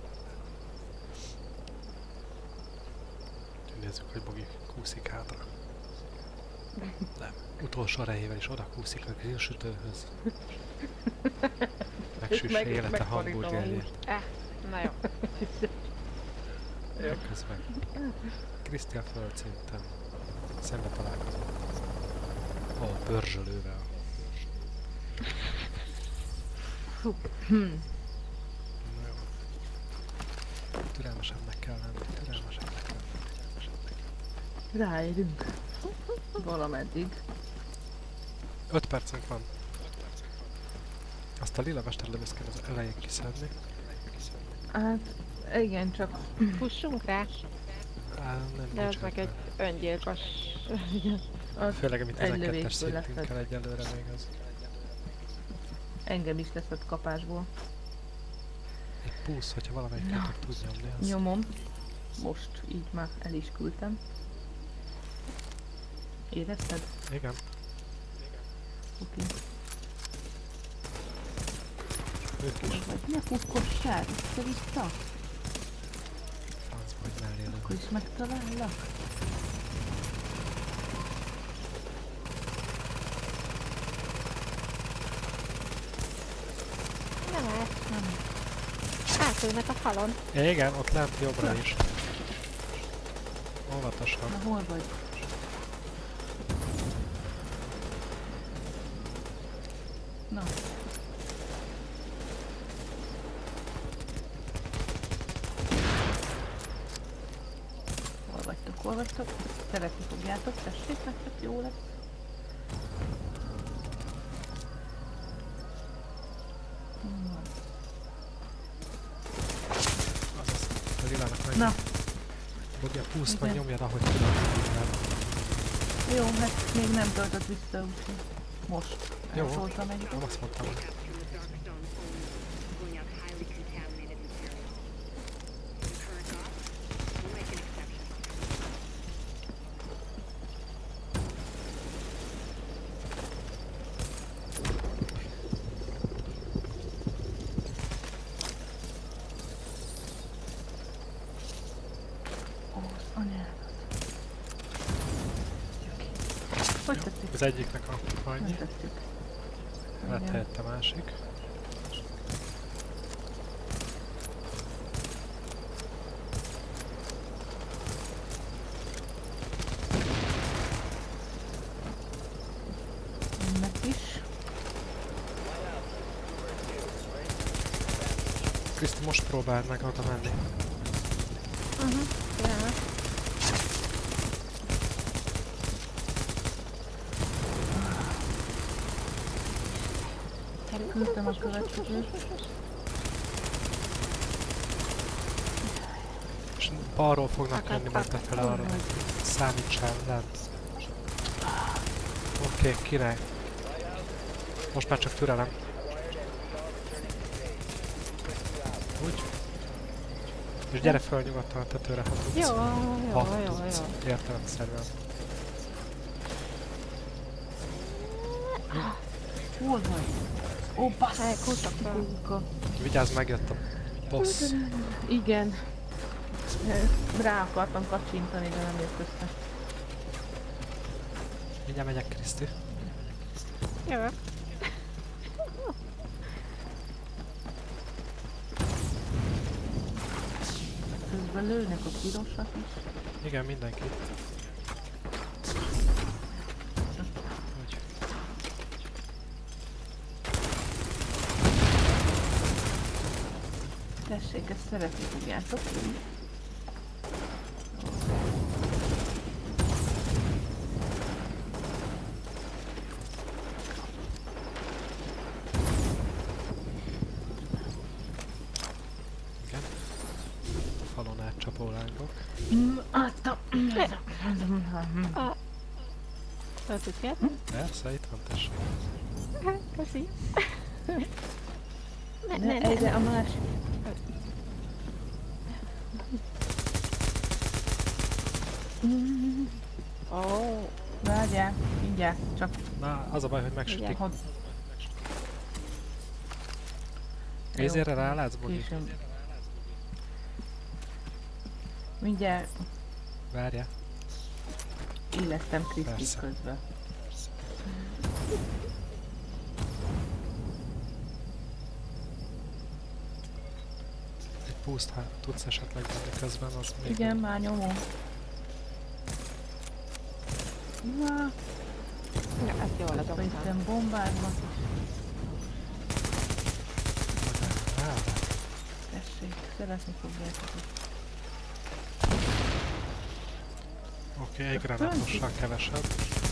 Nézzük, hogy Bogi kúszik hátra. Nem. Utolsó erejével is oda kúszik a grillsütőhöz. Megsüsse Meg- élete megfordítom a hamburgerjét. eh, na jó. Közben Krisztián földszinten szembe találkozott a pörzsölővel. Hm. Na jó. Türelmesebbnek kell lenni, türelmesebbnek kell lenni. Ráérünk. Valameddig. Öt percünk van. Azt a lila mesterlemez kell az elején kiszedni. Hát, igen, csak... Fussunk rá, Á, nem de ez nincs meg egy ötven. öngyilkos. Az Főleg, amit egy tizenkettes lövésből szintünkkel leszed. egyelőre még az. Engem is leszed kapásból. Egy púsz, hogyha valamelyik Na. nektek tud nyomni, az... Nyomom. Most így már el is küldtem. Érezted? Igen. Oké. Ők is Vagy ne fukkosság, vissza-vissza. francba, hogy mellé lövök. Akkor is megtalállak. Nem áll. Nem. Átülnek a falon. Igen, ott lent jobbra is. Óvatosan. Na hol vagy? Na. Hol vagytok, hol vagytok? Szeretni fogjátok, tessék, nektek jó lesz. Hmm. Azaz, a lilának meg... Na, Fogja a púszt, Igen. meg nyomjad, ahogy tudod. jó, hát még nem töltött vissza, úgyhogy most Jó. elszóltam egyet. Nem azt mondtam, hogy In the dark zone only, pulling out highly contaminated materials. The current's off. We'll make an exception. Ó, az anyádat. Oké. Hogy tettük? az egyiknek a Hogy annyi, tettük? lett Igen. helyett a másik. Ennek is. Kriszti, most próbáld meg oda menni. Uh-huh. Ja. Küldtem a következőt. És balról fognak Akad, jönni majd akad. befele arra, hogy számítsál lent. Oké, okay, király. Most már csak türelem. Úgy. És gyere fel nyugodtan a tetőre, ha tudsz. Jó, jó, Ha jó, tudsz. jó. Értelemszerűen. Hol vagy? Ó, bassz! Elkúrtak fel. Kuka. Vigyázz, megjött a boss. Igen. Rá akartam kacsintani, de nem jött össze. Mindjárt megyek, Kriszti. Jövök. Közben lőnek a pirosak is. Igen, mindenki. Úgy. Tessék, ezt szeretni fogjátok. Igen. A falon átcsapó lángok. Mm, Adtam. Fel tudsz járni? Persze, itt van, tessék. Köszi. Ne, Ne, ne, ne, ide ne. a másik. Ó, Várjál, mindjárt, csak Na, az a baj, hogy megsütik. hogy... Nézére rálátsz, Bogi? Később. Mindjárt Várjál. illesztem Krisztit Persze. közben. Egy boost, ha tudsz esetleg venni közben, az még Igen, nem. már nyomom. Na, ja, ezt jól közben ledobtam. itten bombáznak is. Rá, rá. Tessék, szeretni fogjátok. Oké, egy granátossal kevesebb.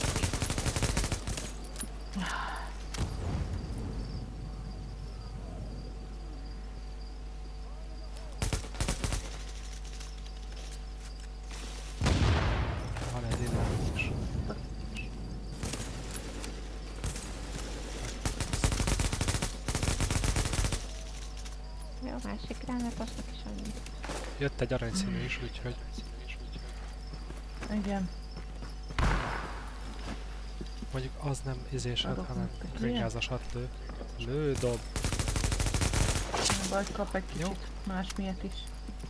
Van egy ide is. Jó, másik gránátosnak is annyi. Jött egy aranyszínű is, úgyhogy Igen. mondjuk az nem izésed, Adok hanem nektek könyvázasat lő. Lő, dob. Vagy kap egy kicsit Jó. más miatt is.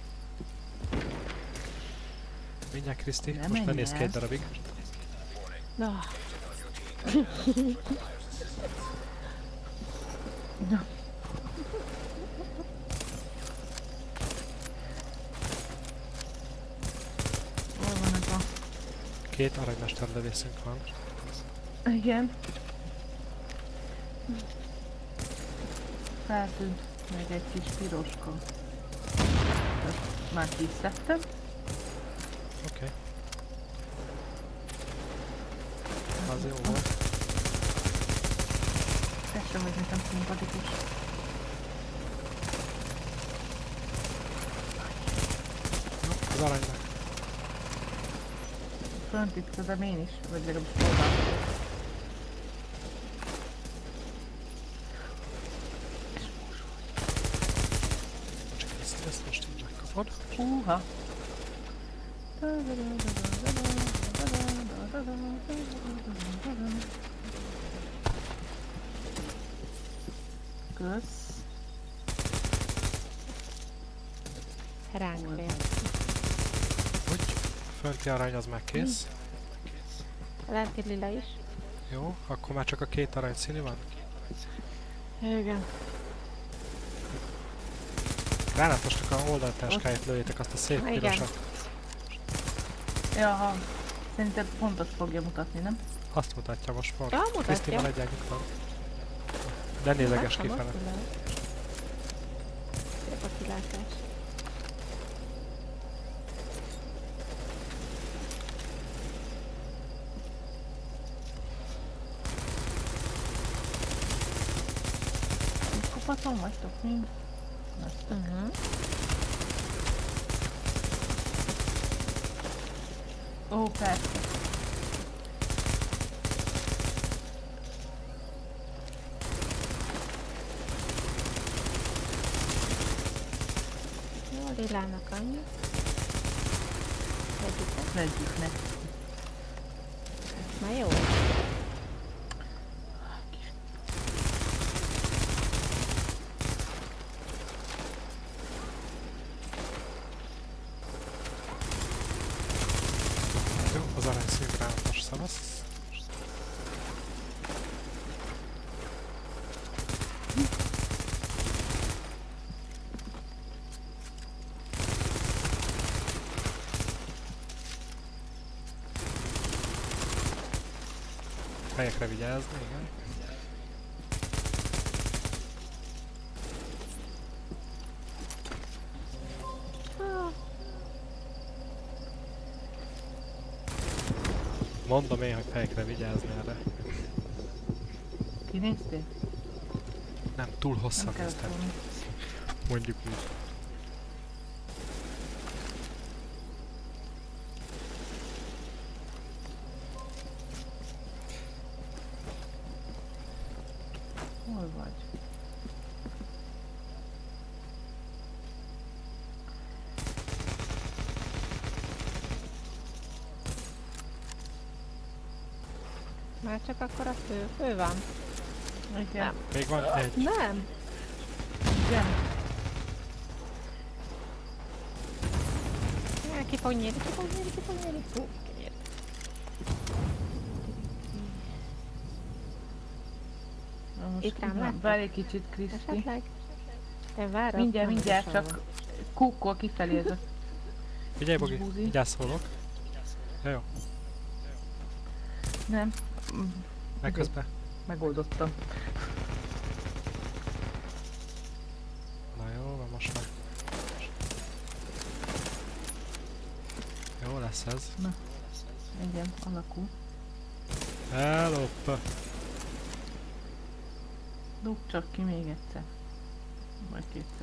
Mindjárt, Kriszti, Ne most menj benéz el. két darabig. Na, Na. Hol van ez a... Két aranymester lövészünk van. Igen. Feltűnt még egy kis piroska. Ezt már kiszedtem. Oké. Okay. Az jó volt. Ez sem vagy nekem szimpatikus. Jó, az aranynak. Fönt itt közben én is, vagy legalábbis próbálkozok. Csak ezt, ezt most így megkapod. Húha! Kösz. ránk fél. Úgy, a fönti arany az már kész. A lenti lila is. Jó, akkor már csak a két arany színű van. Igen. Gránátosnak a oldaltáskáit lőjétek, azt a szép Igen. pirosat. Jaha, szerintem pontos fogja mutatni, nem? Azt mutatja most pont. Ja, mutatja. Kriszti, maradjál nyugtan. De nézeges Látom, kifele. ott világ. Szép a kilátás. Kupaton vagytok mind? Uh-huh. Ó, persze. Millának annyi. Egyiket. Vegyük meg. Már jó. Jó, az aranyszín gránatos szavasz. Fejekre vigyázni, igen. Mondom én, hogy fejekre vigyázni erre. Kinéztél? Nem, túl Nem hosszan kellett néztem. volna. Mondjuk úgy. Hol vagy? Már csak akkor a fő, fő van. Igen. Nem. Még van egy. Nem. Igen. Ja, ki fog nyílni, ki fog nyílni, ki fog nyílni. Hú, kinyílt. Na most Itt rám van. látod? Várj egy kicsit, Kriszti. Esetleg? Én várok. Mindjárt, nem mindjárt, biztos csak van. kukkol kifelé ez a... Figyelj, Bogi, Búzi. mindjárt szólok. Ja, jó, Nem. Mm, meg közben. Megoldottam. Na jó, van most már. Jó lesz ez. Igen, alakul. Eloppa. Dugd csak ki még egyszer. Majd kétszer.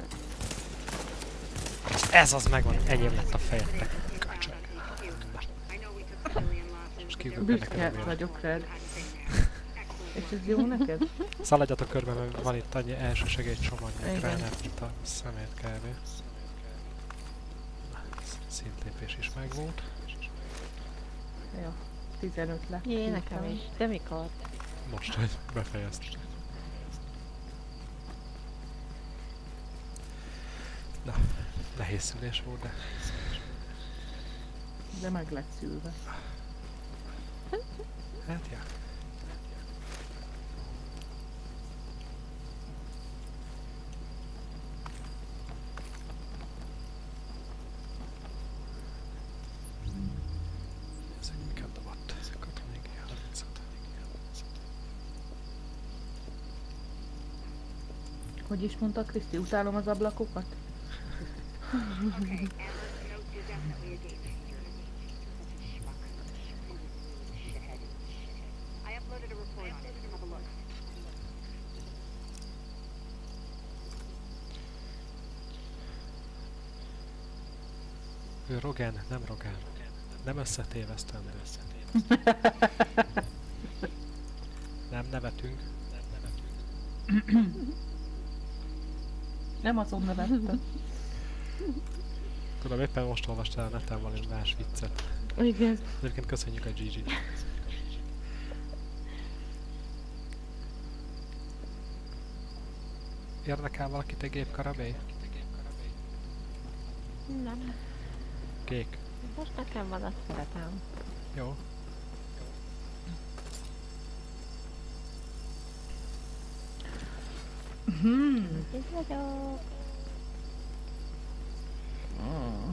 Ez az megvan, enyém lett a fejednek. Köcsög. Na, I know we took civilian losses, most but kívül ennek Büszke nem vagyok rád. how to take care. És ez jó neked? Szaladjatok körbe, mert van itt annyi első segélycsomag, meg Igen. gránát, itt a szemét kb. Na, szintlépés is megvolt. Jó. tizenöt lett. Jé, nekem is. De mikor? Most, hogy befejeztem. Na, nehéz szülés volt, de De meg lett szülve. hát ja. Ezek miket dobott? Katonai G harmincöt. Hogy is mondta Kriszti? Utálom az ablakokat? Okay, Amber, note you're definitely a danger here. Such a schmuck. Shithead. I uploaded a report on it. Have a look. Ő Rogan, nem Rogán. Nem összetévesztendő. Nem nevetünk. Nem azon nevettem. Tudom, éppen most olvastál a neten valami más viccet. Igen. Egyébként köszönjük a Gigi-t. Érdekel valakit egy gépkarabély? Nem. Kék. Most nekem van, azt szeretem. Jó. Hmm. Itt vagyok. Mm.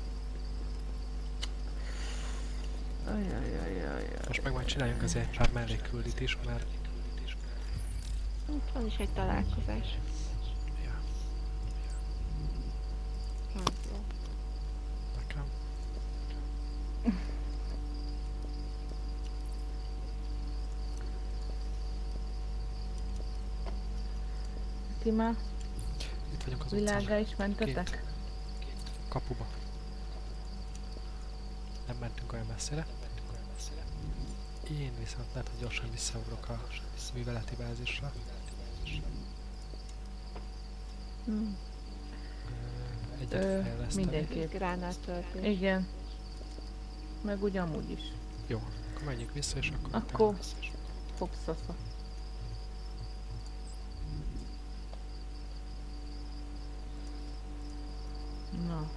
Ajajajajaj. Most meg majd csináljunk azért egy pár mellékküldit is, mert... Itt van is egy találkozás. Ja, Hát, jó. nekem. Ti már Itt vagyunk az világá utcán. is mentetek? Kapuba. Nem mentünk olyan messzire. Én viszont lehet, hogy gyorsan visszaugrok a műveleti bázisra. Hmm. Ö, Egyet Ö, fejleszteni. mindenképp. Gránátöltés. Igen. Meg úgy amúgy is. Jó, akkor menjünk vissza, és akkor... Akkor- utána- Hopszasza. Na.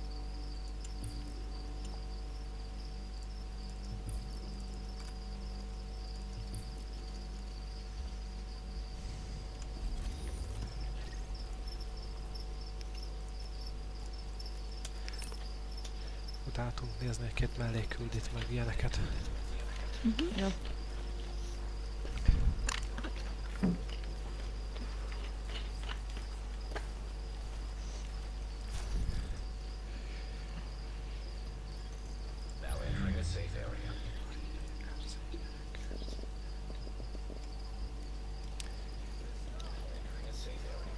Utána tudunk nézni egy-két mellékküldit, meg ilyeneket. Jó. Now entering a safe area. Entering a safe area.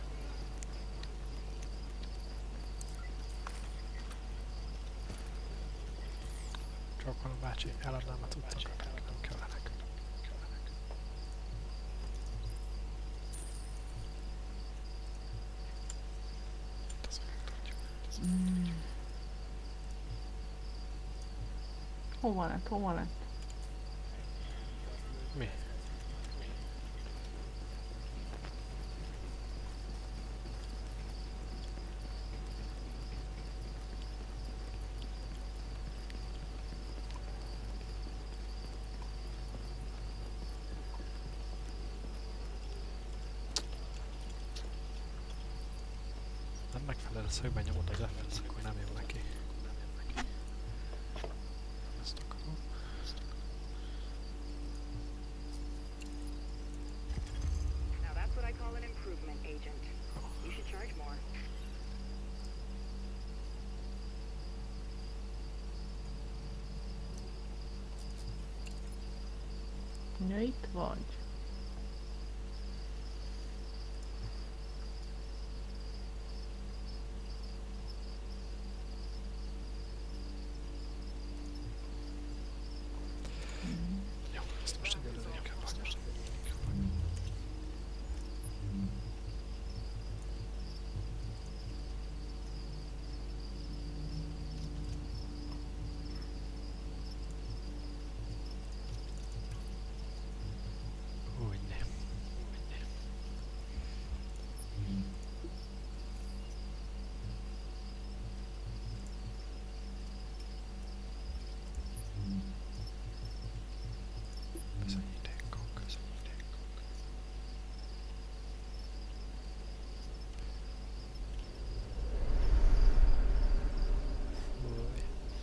Csókolom bácsi, eladnám a cuccokat, nem kellenek. Ezt megtartjuk. Hova lett? Hova lett? Mi? Nem megfelelő szögben nyomod az F-et, akkor nem jön neki. Ezt akarom. Now that's what I call an improvement, Agent. You should charge more. Ja, itt vagy. Jó, ezt most egyelőre inkább hagyom. Inkább hagyom. Úgyne. Bizonyítékok, bizonyítékok. Új.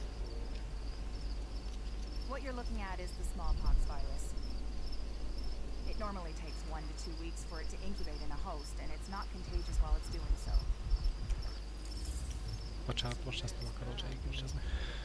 What you're looking at is the smallpox virus. It normally takes one to two weeks for it to incubate in a host, and it's not contagious while it's doing so. Bocsánat, most ezt nem akarom végignézni.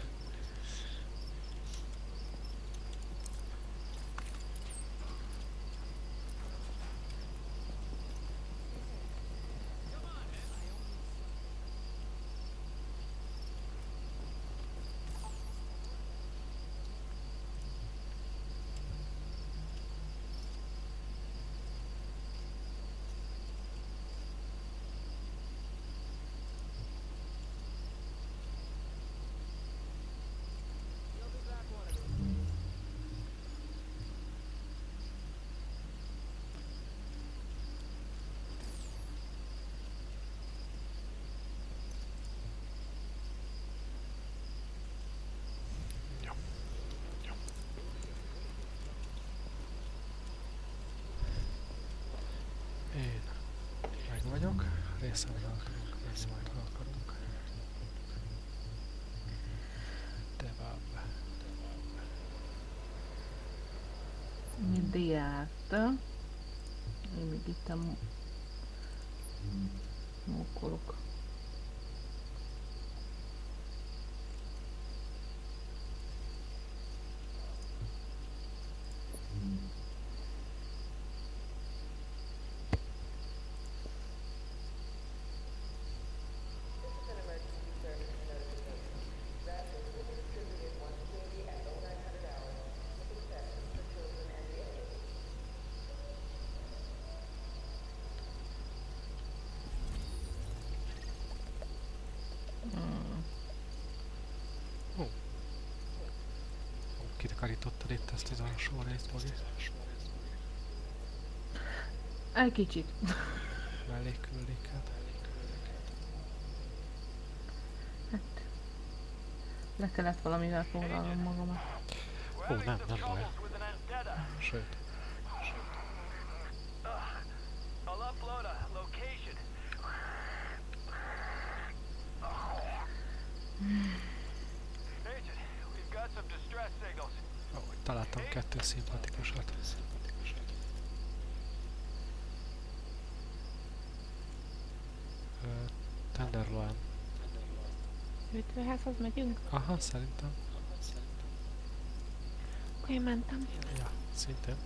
Jó. Jó. Én meg vagyok, részemre akarunk menni, majd ha akarunk. Tovább. Diárt. Én még itt a mo- mókolok. kitakarítottad itt ezt az alsó részt, Bogi? Egy kicsit. Melléküléket. Hát... Le kellett valamivel foglalnom magamat. Ó, nem, nem baj. Sőt. I'll upload a location. Agent, we've got some distress signals. Ó, találtam kettő szimpatikusat. Ö, Tenderloin. Hűtőházhoz megyünk? Aha, szerintem. Akkor én mentem. Ja, szintén.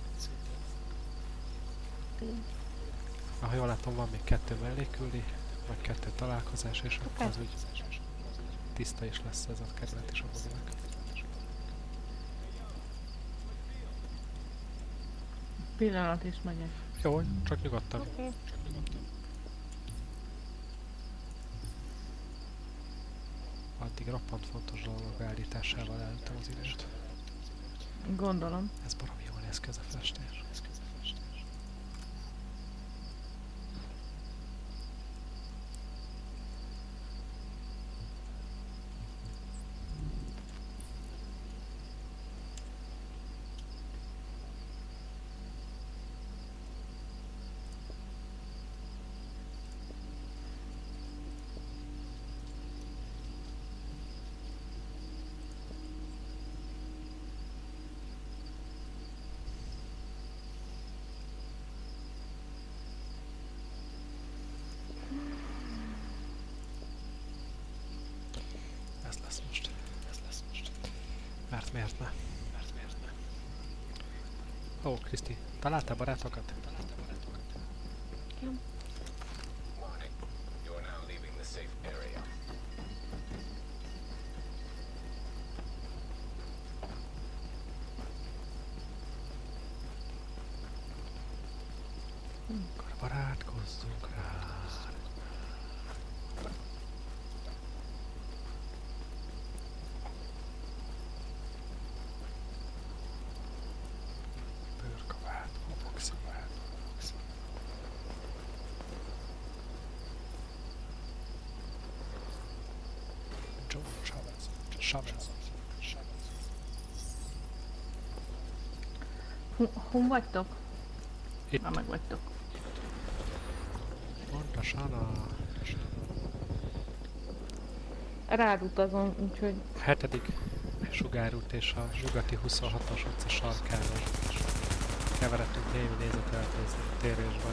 Ha jól látom, van még kettő melléküli, meg kettő találkozás, és akkor az úgy tiszta is lesz ez a kerület is a Boginak. Pillanat is megyek. Jó, csak nyugodtan. Oké. Addig roppant fontos dolgok beállításával elütöm az időt. Gondolom. Ez baromi jól néz ki ez a festés. Ez lesz most. Ez lesz most. Mert miért ne? Mert miért ne? Ó, Kriszti, találtál barátokat? Igen. Warning. You are now leaving the safe area. Akkor barátkozzunk rá. Bőrkabát, homokszabát. John Chavez. Chavez. Hon vagytok? Itt. Ha meg vagytok. Pontosan a Rád utazom, úgyhogy... hetedik sugárút és a nyugati huszonhatos utca sarkában keveredtünk némi nézeteltérésben.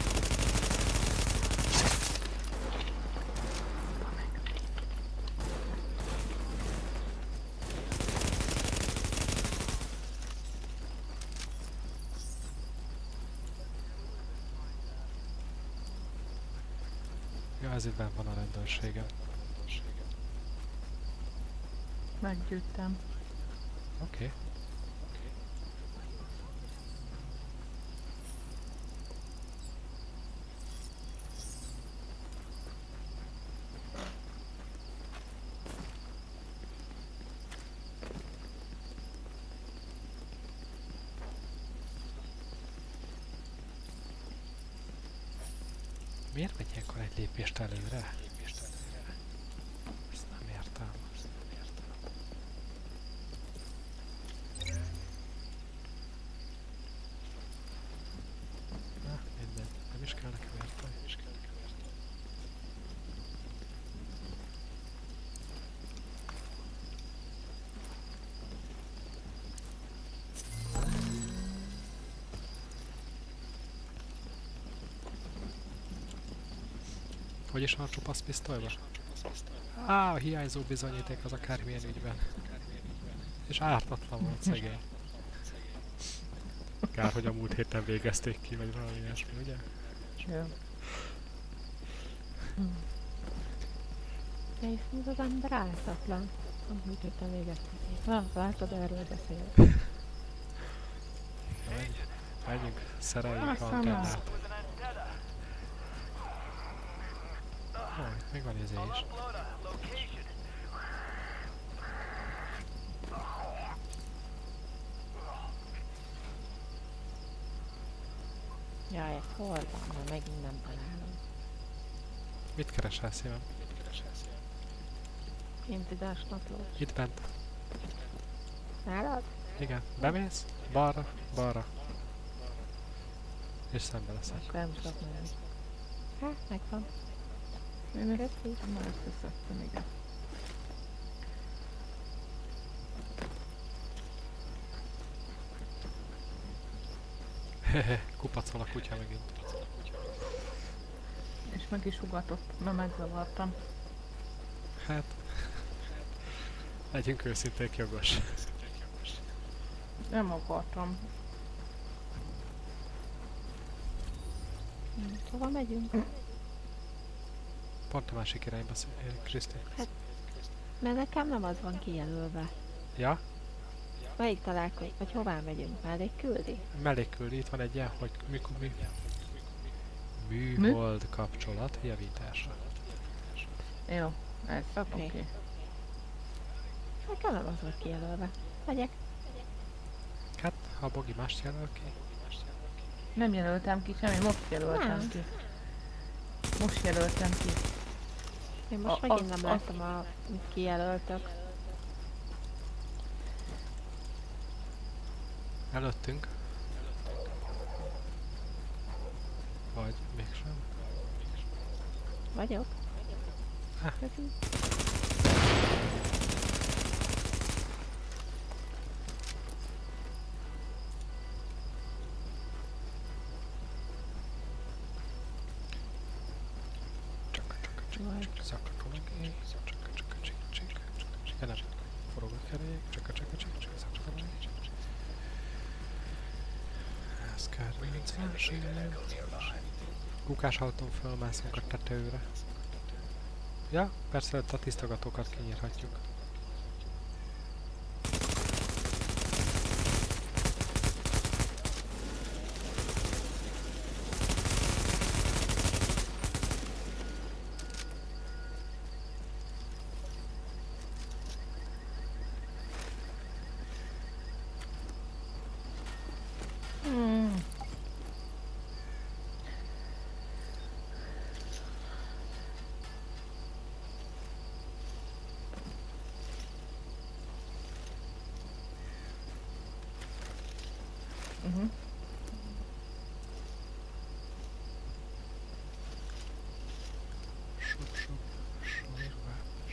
Ja, ez itt benn van a rendőrségen. Meggyőztem. Oké. Okay. Miért megy ilyenkor egy lépést előre? Ezt nem értem. Na, mindegy. Nem is kell nekem érteni. Hogy is van a csupasz pisztolyba? Á, a hiányzó bizonyíték az akármilyen ügyben. És ártatlan volt szegény. Kár, hogy a múlt héten végezték ki, vagy valami ilyesmi, ugye? Jó. De hiszen az ember ártatlan. Amit héten végeztek. Na, látod, erről beszélek. Menj, menjünk, szereljük Azt a mondom. antennát. Ó, itt még van izé is. Jaj, hol van? Már megint nem találom. Mit keresel, szívem? Identitás napló. Itt bent. Nálad? Igen. Bemész, balra, balra. És szembe leszek. Akkor nem tudok menni. Hát, megvan. Én ezt Köszi. már összeszedtem, igen. Hehe, kupacol a kutya megint. És meg is ugatott, mert megzavartam. Hát... Legyünk őszinték, jogos. Nem akartam. Hm, hova megyünk? Pont a másik irányba, szí- eh, Kriszti. Mert nekem nem az van kijelölve. Ja? Melyik találkozik? Vagy hová megyünk? Mellék küldi? Mellékküldi, itt van egy ilyen, hogy mikor mi... Műhold kapcsolat javítása. Jó, ez oké. Oké. Okay. Nekem nem az volt kijelölve. Megyek. Hát, ha a Bogi mást jelöl ki. Nem jelöltem ki semmi, most jelöltem Nem. ki. Most jelöltem ki. Én most A- megint az- nem az- láttam, a, mit kijelöltök. Előttünk. Vagy mégsem. Vagyok? Ah. Köszi. Csaka, csaka, csaka, csaka, szakakologé, csaka, csaka, csik, csik, csaka, csik, ja nem, forog a kerék, csaka, csaka, csik, csik, szakakologé. Ez kell Kukás autón fölmászunk a tetőre. Ja, persze a tisztogatókat kinyírhatjuk. Hmm. Uh-huh. Sup, sup, sorba.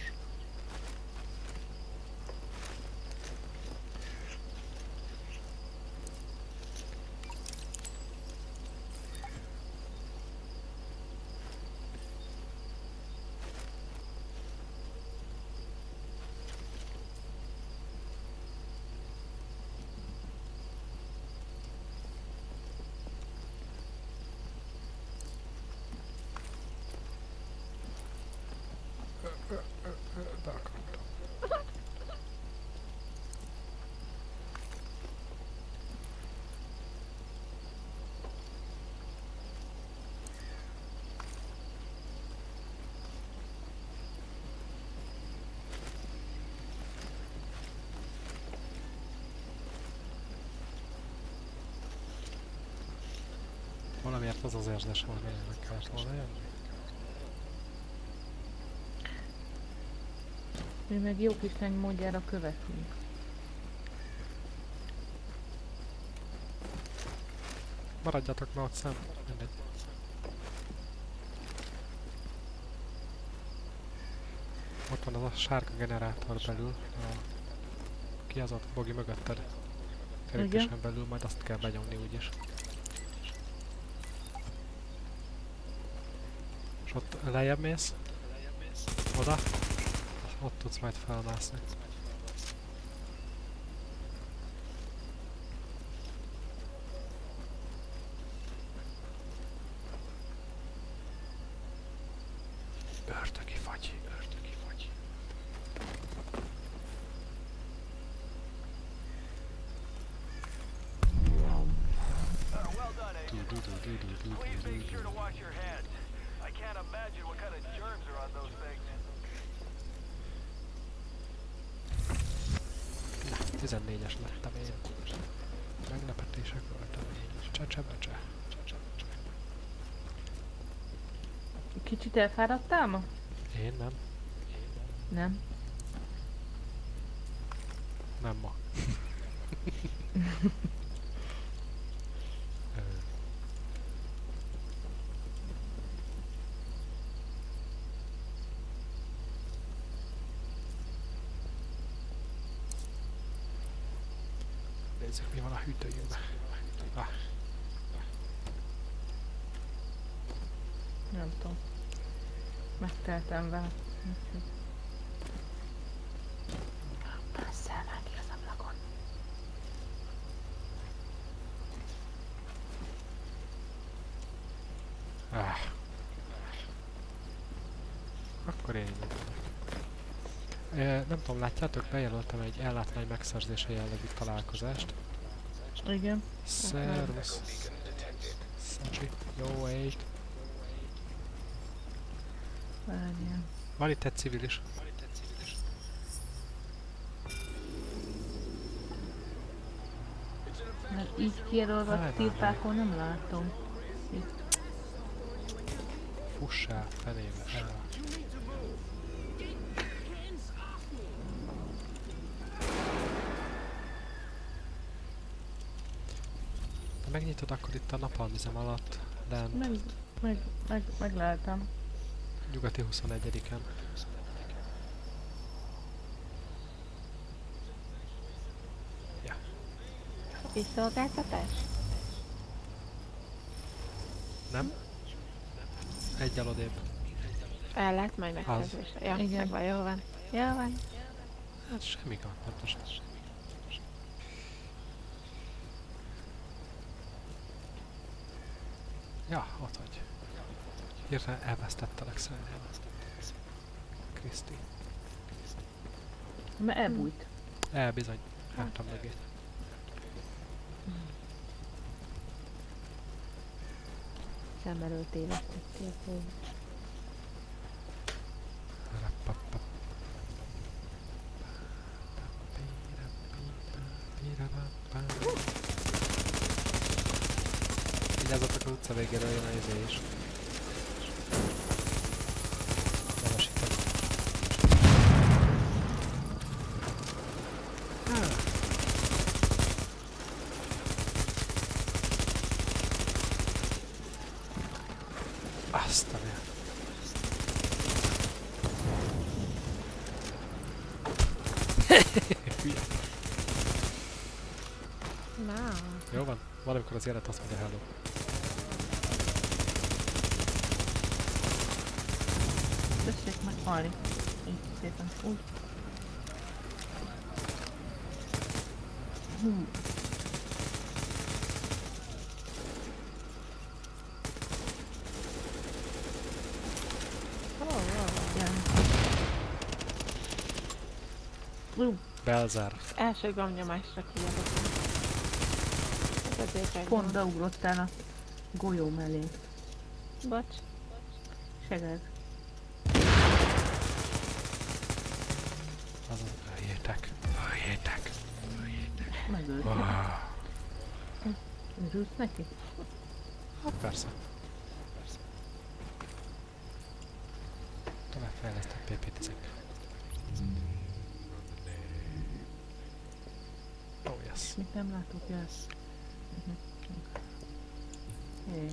Beakadtam. Valamiért az az érzésem, hogy nagyon meg kellett volna jönni. Mi meg jó kis lány módjára követünk. Maradjatok már ott szem, mindegy. Ott van az a sárga generátor belül, a... ki az ott? Bogi mögötted. Kerítésen belül, majd azt kell benyomni úgyis. És ott lejjebb mész, oda, ott tudsz majd felmászni. Ördögi fagyi, ördögi fagyi. Well done, Agent. Please make sure to wash your hands. I can't imagine what kind of germs are on those things. Na, tizennégyes lettem én. Meglepetések voltam én. Csecsebecse. Csecsebecse. Kicsit elfáradtál ma? Én nem. Nem. Nem ma. Ö. Nézzük, mi van a hűtőjében. Ah, Nem tudom. Megteltem vele. Úgyhogy- Passzel már ki az ablakon. ah. Akkor én nyomom. E, nem tudom, látjátok, bejelöltem egy ellátmány megszerzése jellegű találkozást. Igen. Szervusz. Szacsi. Jó ejt. Várjál. Van itt egy civil is. Mert így kijelölve Várj, a tilpákon nem látom. Itt. Fussál, fenébe, el. Ha megnyitod, akkor itt a napalmizem alatt, de Meg, meg, meg, megleltem. nyugati huszonegyediken. Ja. Kiszolgáltatás? Nem? Egyel odébb. El lehet majd megszerzésre. Ja, Igen. megvan, jó van. Jó van. Hát semmi gond, nem most. Ja, ott vagy. Hirtelen elvesztettelek szerintem. Kriszti. Mert elbújt. El bizony. Hátam mögé. Szem előtt tévesztettél volna. Rappapap. Vigyázzatok, az utca végére jön a izé is. Levasítom. Azt a mi. Hülye. Na, Jó van, valamikor az élet azt mondja hello. Tessék meghalni. Így szépen. Úgy. Hú. hol van? Igen. Ú, Belzár. Első gomnyomásra kijelöltem. Ez azért megvan. pont beugrottál a golyó mellé. Bocs. Seged. Azon öljétek. Öljétek. Megölt. Ah, Örülsz neki? hát persze. Továbbfejlesztett pé pé tízek. Oh yes. Mit nem látok, jössz. Hé.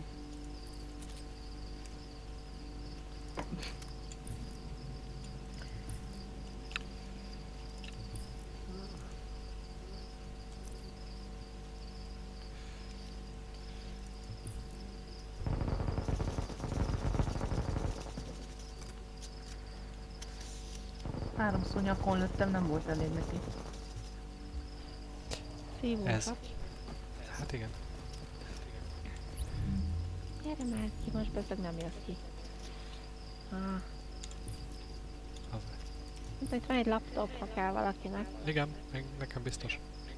Háromszor nyakon lőttem, nem volt elég neki. Szívunk Ez. kap. Hát igen. Gyere már ki, most bezeg nem jössz ki. Ah, Az. itt van egy laptop, ha kell valakinek. Igen, meg nekem biztos.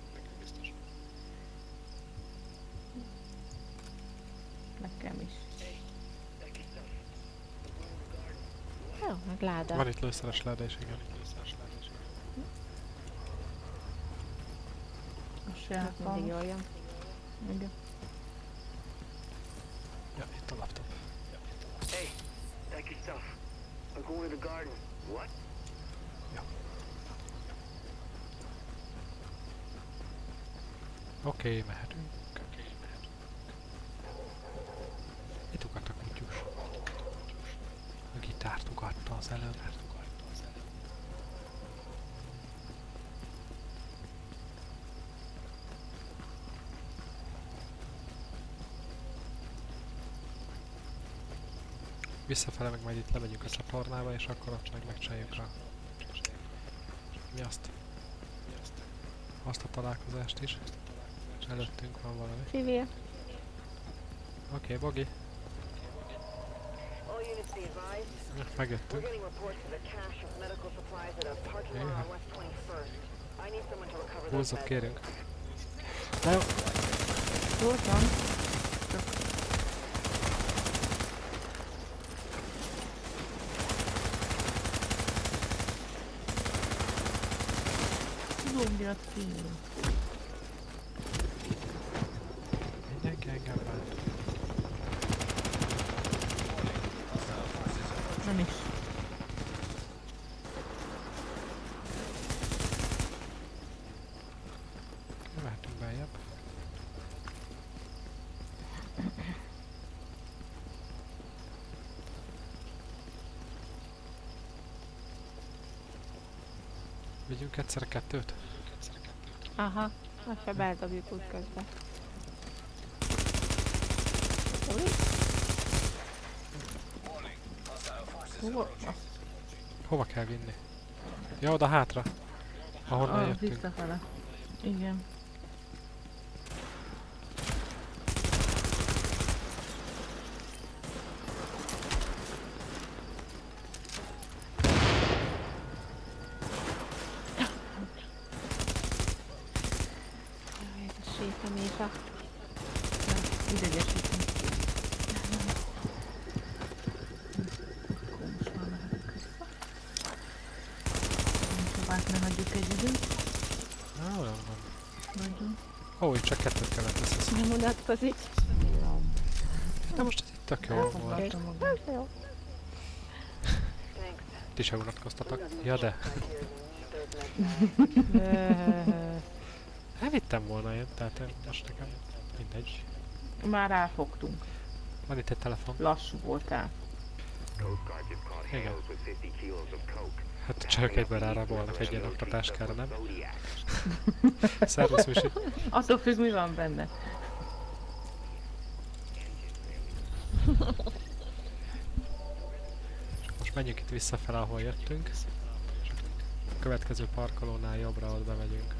Nekem is. Jó, meg láda. Van itt lőszeres láda is, igen. A se Ez mindig jól jön. Igen. Ja, itt a laptop. Hey, thank you, stuff. I'm going to the garden. What? Oké, okay, mehetünk. Itt ugadt a kutyus. A gitárt ugatta az előbb. Visszafele meg majd itt lemegyünk a csatornába, és akkor ott meg megcsináljuk a... Mi azt? Azt a találkozást is. És előttünk van valami. Civil. Oké, okay, Bogi. All units be advised. We're Megjöttünk. getting reports of a cache of medical supplies at a parking lot on West twenty-first. I need someone to recover those Húzzat meds. kérünk. Na jó. Voltam. Zombiat kívül. Mindenki engem vált. Nem is. Mehetünk beljebb. Vigyünk egyszer kettőt? Aha, aztán beldobjuk út közben. Ui. Hova? Hova kell vinni? Ja, oda hátra. Ahonnan Ah, jöttünk. visszafele. Igen. Jaj, ez a sétaméta. Idegesítem. Akkor most már mehetünk vissza. Tovább ne hagyjuk egyedül. Na, olyan van. Nagyon. Ó, itt csak kettőt kellett összeszedni. Nem unatkozik. De most ez itt tök jó volt. Elfoglaltam magam. Jó. Thanks. Ti se unatkoztatok. Ja, de. Elvittem volna én, tehát én most nekem mindegy. Már ráfogtunk. Van itt egy telefon. Lassú voltál. Igen. Hát csak egyben rárabolnak egy ilyen oktatáskára, nem? Szervusz, Misi. Attól függ, mi van benne. Most menjünk itt visszafele, ahol jöttünk. A következő parkolónál jobbra ott bemegyünk.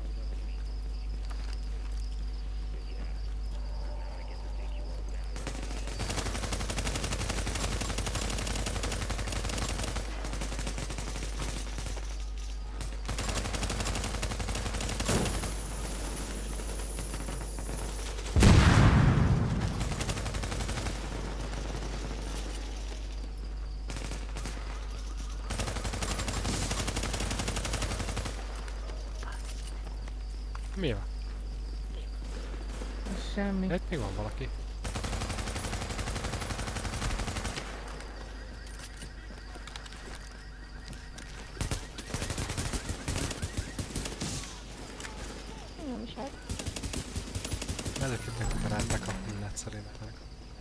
Mi van? Semmi. Itt még van valaki. Nem is hát. Előképp megtalálták a hullát szerintem.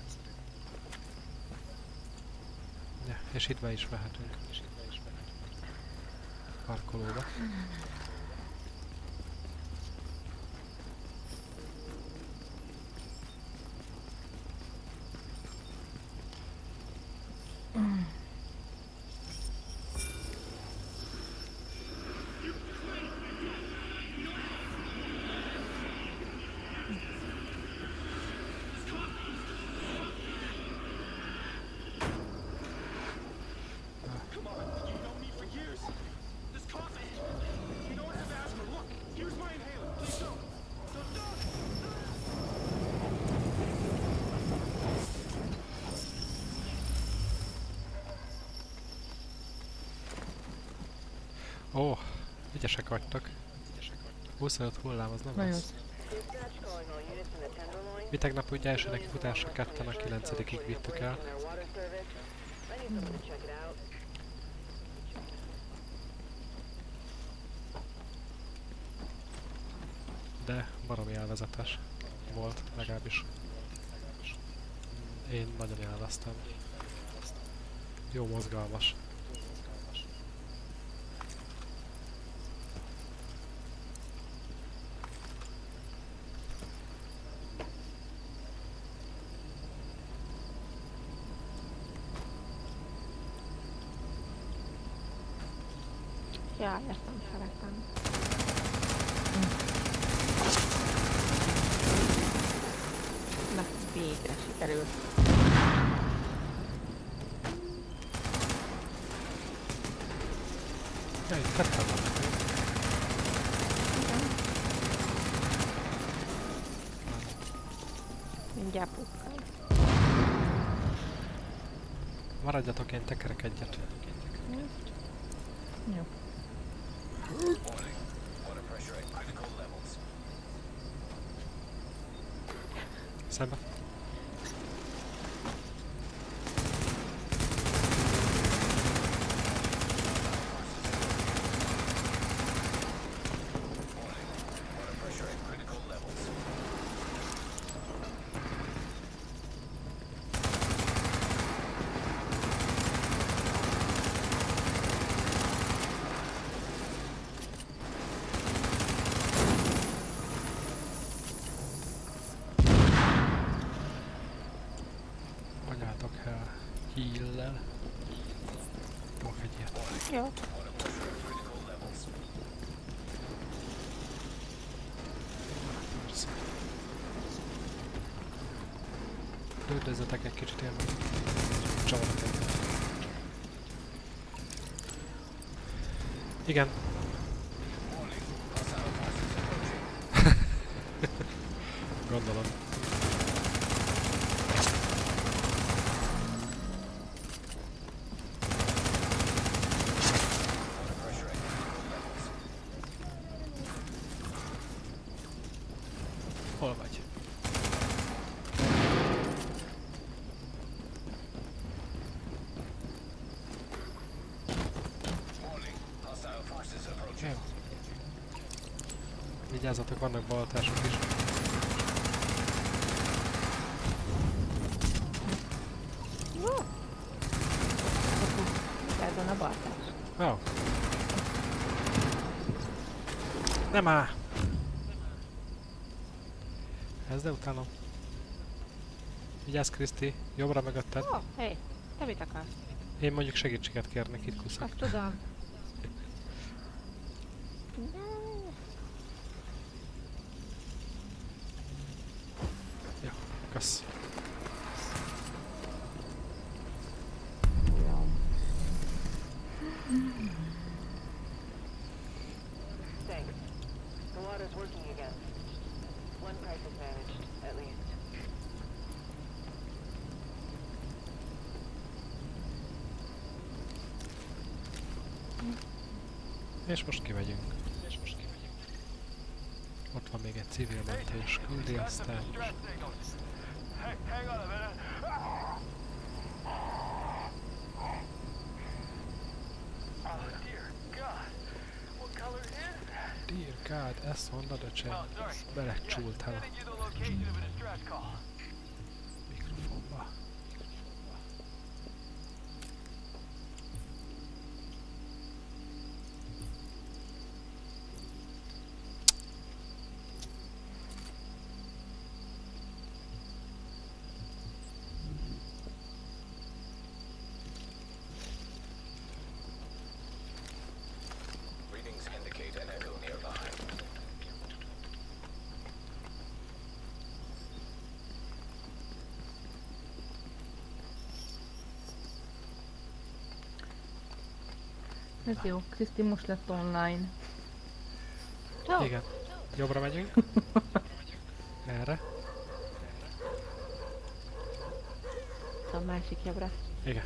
Ja, és itt be is mehetünk. Parkolóba. Ó, oh, ügyesek vagytok. huszonöt hullám, az nem Nagyon. az. Mi tegnap ugye első nekifutásra ketten a kilencedikig vittük el. I need someone to check it out. De baromi élvezetes volt, legalábbis. Én nagyon élveztem. Jó mozgalmas. Jaj, ezt nem szeretem. Na, végre sikerült. Ja, itt ketten vannak. Mindjárt pukkal. Maradjatok, én tekerek egyet. Jó. Szembe. Anyátok el heal-lel. Tudok egy ilyet. Jó. Persze. Lődözzetek egy kicsit, én meg csavarok egyet. Igen. Gondolom. Hol vagy? Jó. Vigyázzatok, vannak baltások is. Jó. Ezen a baltás. Ó. Nem áll! Ez de utána. Vigyázz, Kriszti, jobbra mögötted. Ó, oh, hé, te mit akarsz? Én mondjuk segítséget kérnek, itt kuszak. Azt tudom. Ja, kösz. Thanks. The water's working again. One crisis managed, at least. És most kimegyünk. És most kimegyünk. Ott van még egy civil mentés, küldi aztán. Hang on a minute. Oh, dear God. What color is that? Dear God, ezt mondod, öcsém? Oh, sorry. Belecsúltál a Sending you the location of a distress call. mikrofonba. Readings indicate an echo nearby. Ez jó, Kriszti most lett online. Jó. Igen. Jobbra megyünk. Erre. A másik jobbra. Igen.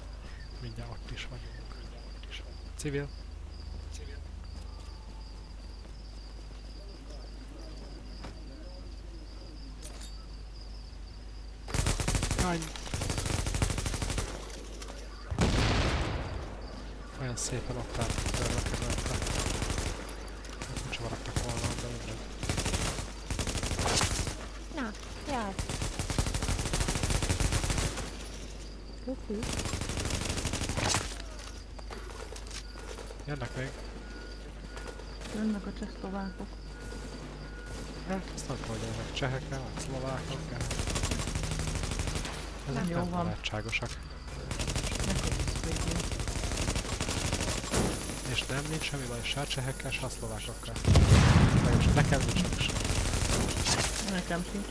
Mindjárt ott is vagyunk. Civil. Jaj! Olyan szépen ott állt, törve kerültem. Hát nincs maradtak volna, de mindegy. Na, jár. Köszi. Jönnek még? Jönnek a csehszlovákok. Hát, azt nem tudom, hogy jönnek csehekkel, meg szlovákok. Ezek Jó nem van. barátságosak. Nekem is végén. És nem nincs semmi baj, se a csehekkel, se a szlovákokkal. Legalábbis nekem nincs is. Nekem sincs.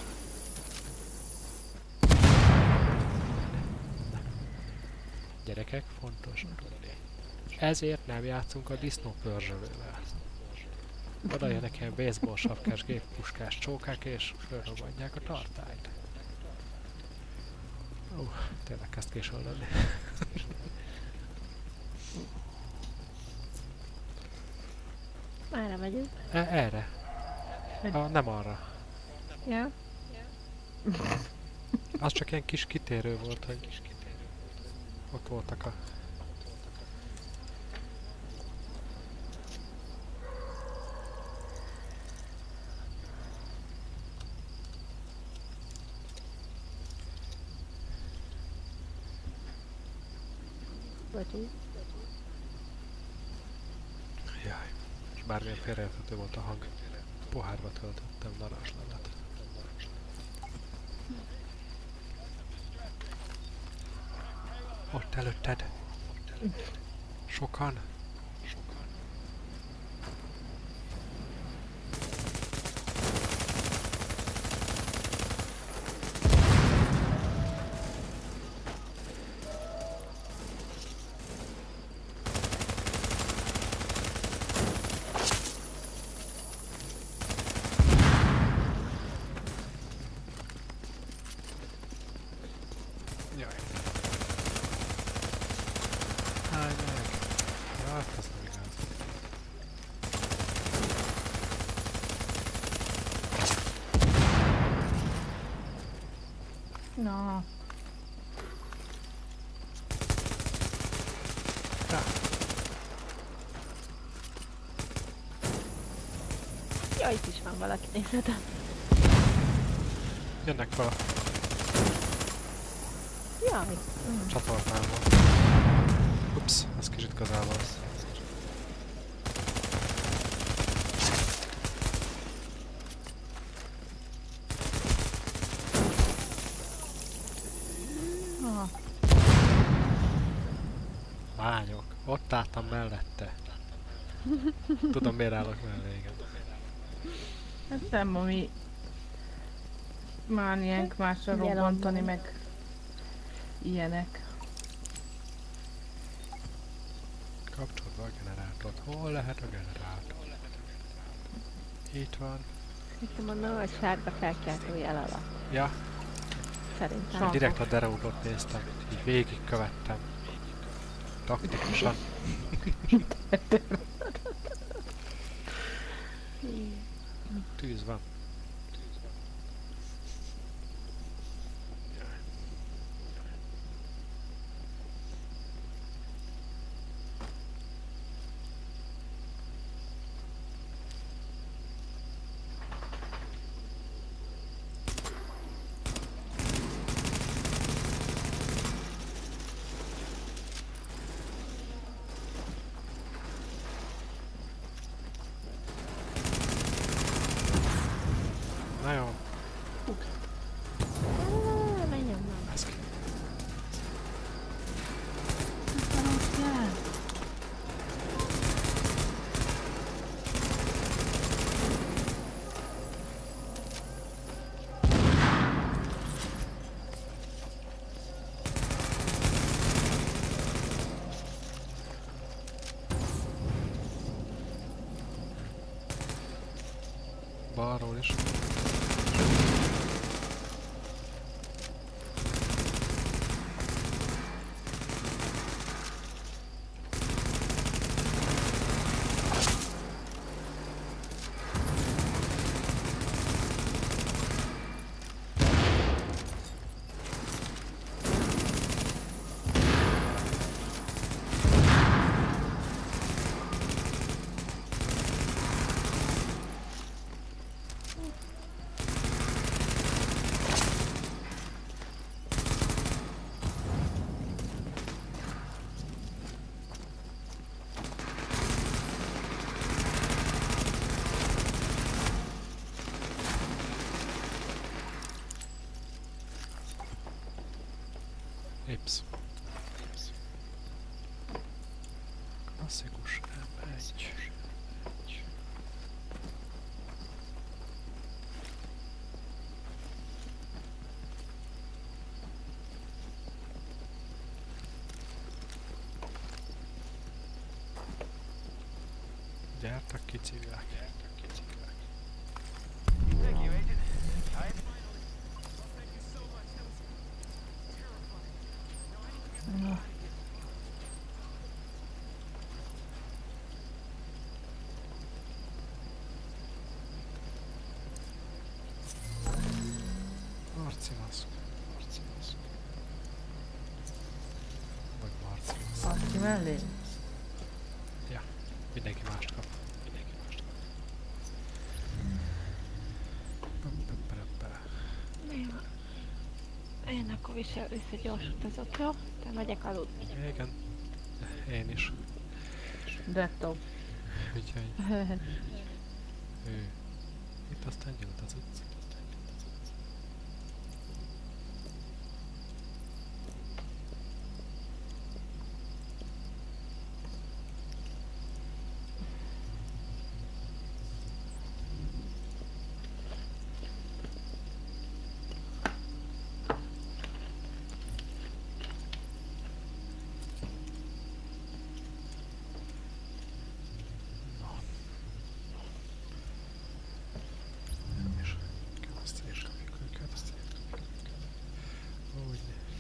Gyerekek, fontos tudni. Ezért nem játszunk a disznópörzsölővel. Oda jönnek ilyen baseball sapkás, géppuskás csókák és fölrobbantják a tartályt. Ó, uh, tényleg kezd későlődni. Mára megyünk. E erre. Ah, nem arra. Ja. Az csak ilyen kis kitérő volt, hogy ott voltak a... Vagyunk. Jaj, és bármilyen félreérthető volt a hang. Pohárba töltöttem narancslevet. Ott előtted. Sokan. Jaj. Állj meg! Jaj, ez nem igaz. Na, Ja. Ja, itt is van valaki, nézhetem. Jönnek fel a Jaj. csatornából. Ups, ez kicsit közel volt. na. Lányok, ott álltam mellette. Tudom, miért állok mellé, igen. Hát nem a mi mániánk másra Ilyen robbantani, azzal. meg ilyenek. Kapcsolod be a generátort. Hol lehet a generátor? Itt van. Itt mondom, hogy sárga felkiáltó jel alatt. Ja, Szerintem. Sa- direkt a deraugot néztem. Így végigkövettem. Taktikusan. Tűz van. Na jó, Ah, menjen már. ez ki. Balról is. Ips. Klasszikus em egy. Gyertek ki civilek. Thank you, Agent. I Na, Marci maszk. Vagy Marci maszk. Marci mellé? Ja, mindenki mást kap. Mindenki mást kap. Pöppöppöröppö. Jó. Én akkor visel vissza gyors utazok, jó? Te megyek aludni. Igen. Én is. Dettó. Úgyhogy ő. Itt aztán gyűlt az utc. Na. És kell azt szétkapjuk őket. Úgy.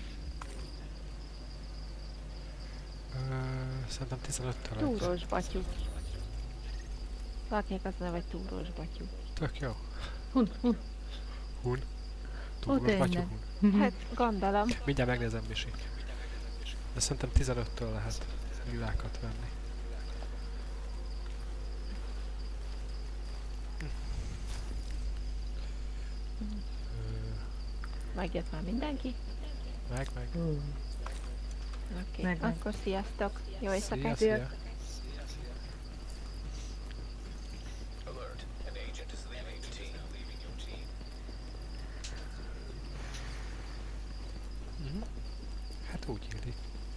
Ö, szerintem tizenöttől egy. Túrós batyú. Valakinek az neve, hogy túrós batyú. Tök jó. Hun, hun. Hun. Ó, Túlós tényleg. batyú hun. Hát gondolom. Mindjárt megnézem, Misi. De szerintem tizenöttől lehet lilákat venni. Ö, Megjött már mindenki? meg, meg. Oké, okay. Meg, meg. Akkor sziasztok. Jó éjszakát. Szia, szia. Alert. An agent is leaving the team. Leaving your team. Mhm. Hát úgy illik.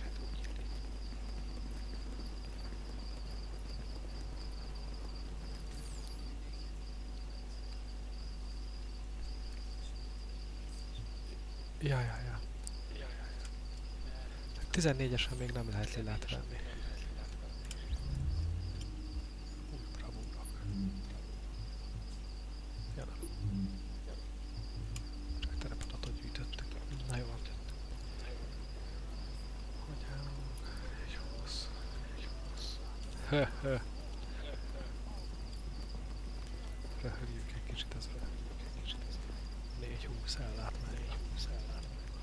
Ja, ja, ja. tizennégyesen még nem lehet lilát venni. Új bravúrok. Ja, nem. Csak terepadatot gyűjtöttük. Na jó. Hogy állunk? Egy húsz. Egy húsz. Hö, hö. Röhögjük egy kicsit ezzel. négy húsz ellát már. négy húsz ellát.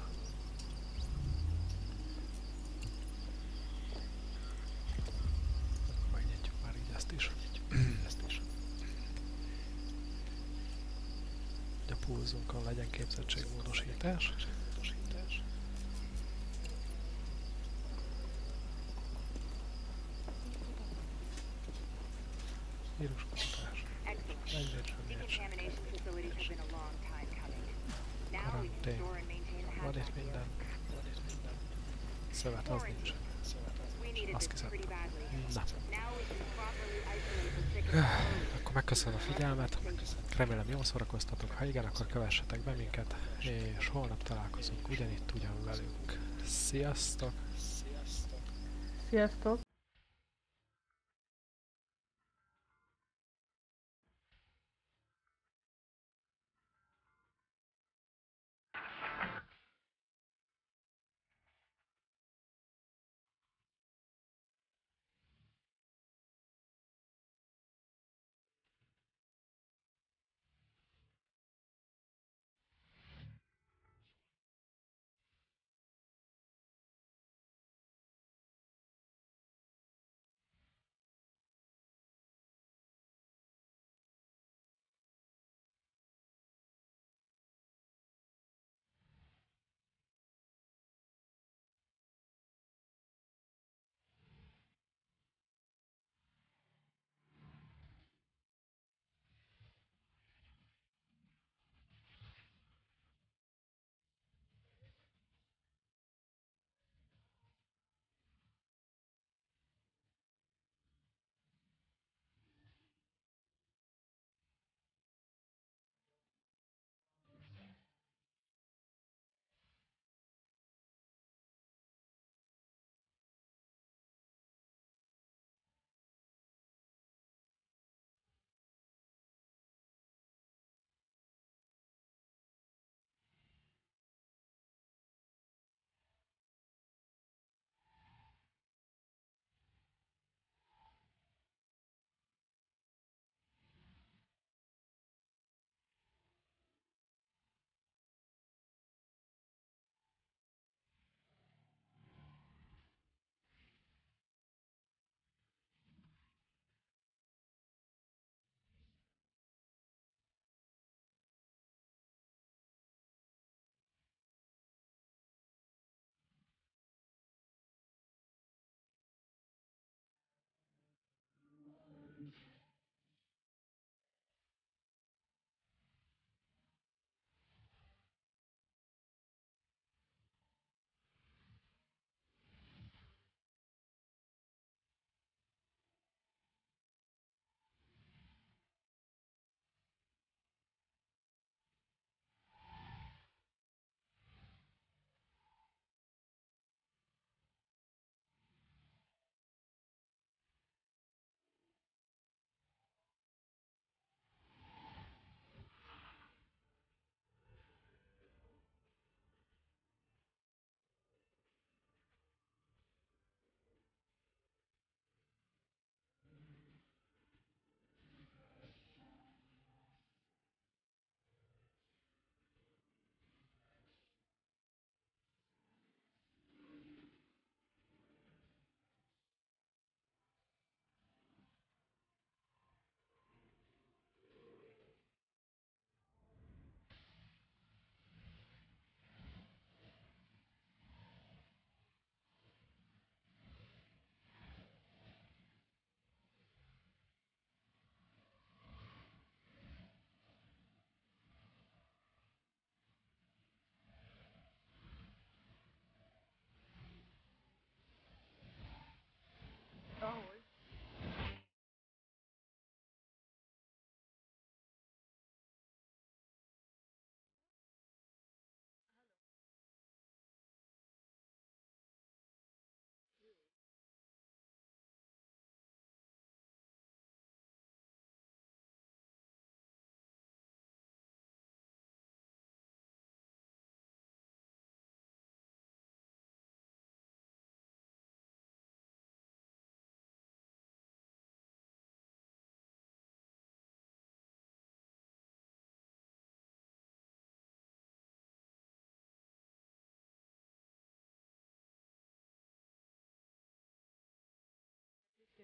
Megnyitjuk már így ezt is. Ezt is. A pulzunkon legyen képzettségmódosítás. Víruskutatás. Excellent. Egyre sem ért sem. Decontamination facilities have been a long time coming. Now we can Karantén. store and maintain the Van hatch. itt minden. Szövet az nincs. We needed Azt this kiszedtem. pretty badly. Na. Now we can properly isolate the sick. Akkor megköszönöm a figyelmet. Remélem jól szórakoztatok. Ha igen, akkor kövessetek be minket. És holnap találkozunk ugyanitt, ugyan velünk. Sziasztok! Sziasztok!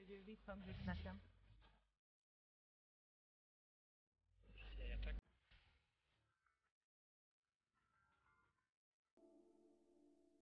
hogy ő visszhangzik nekem.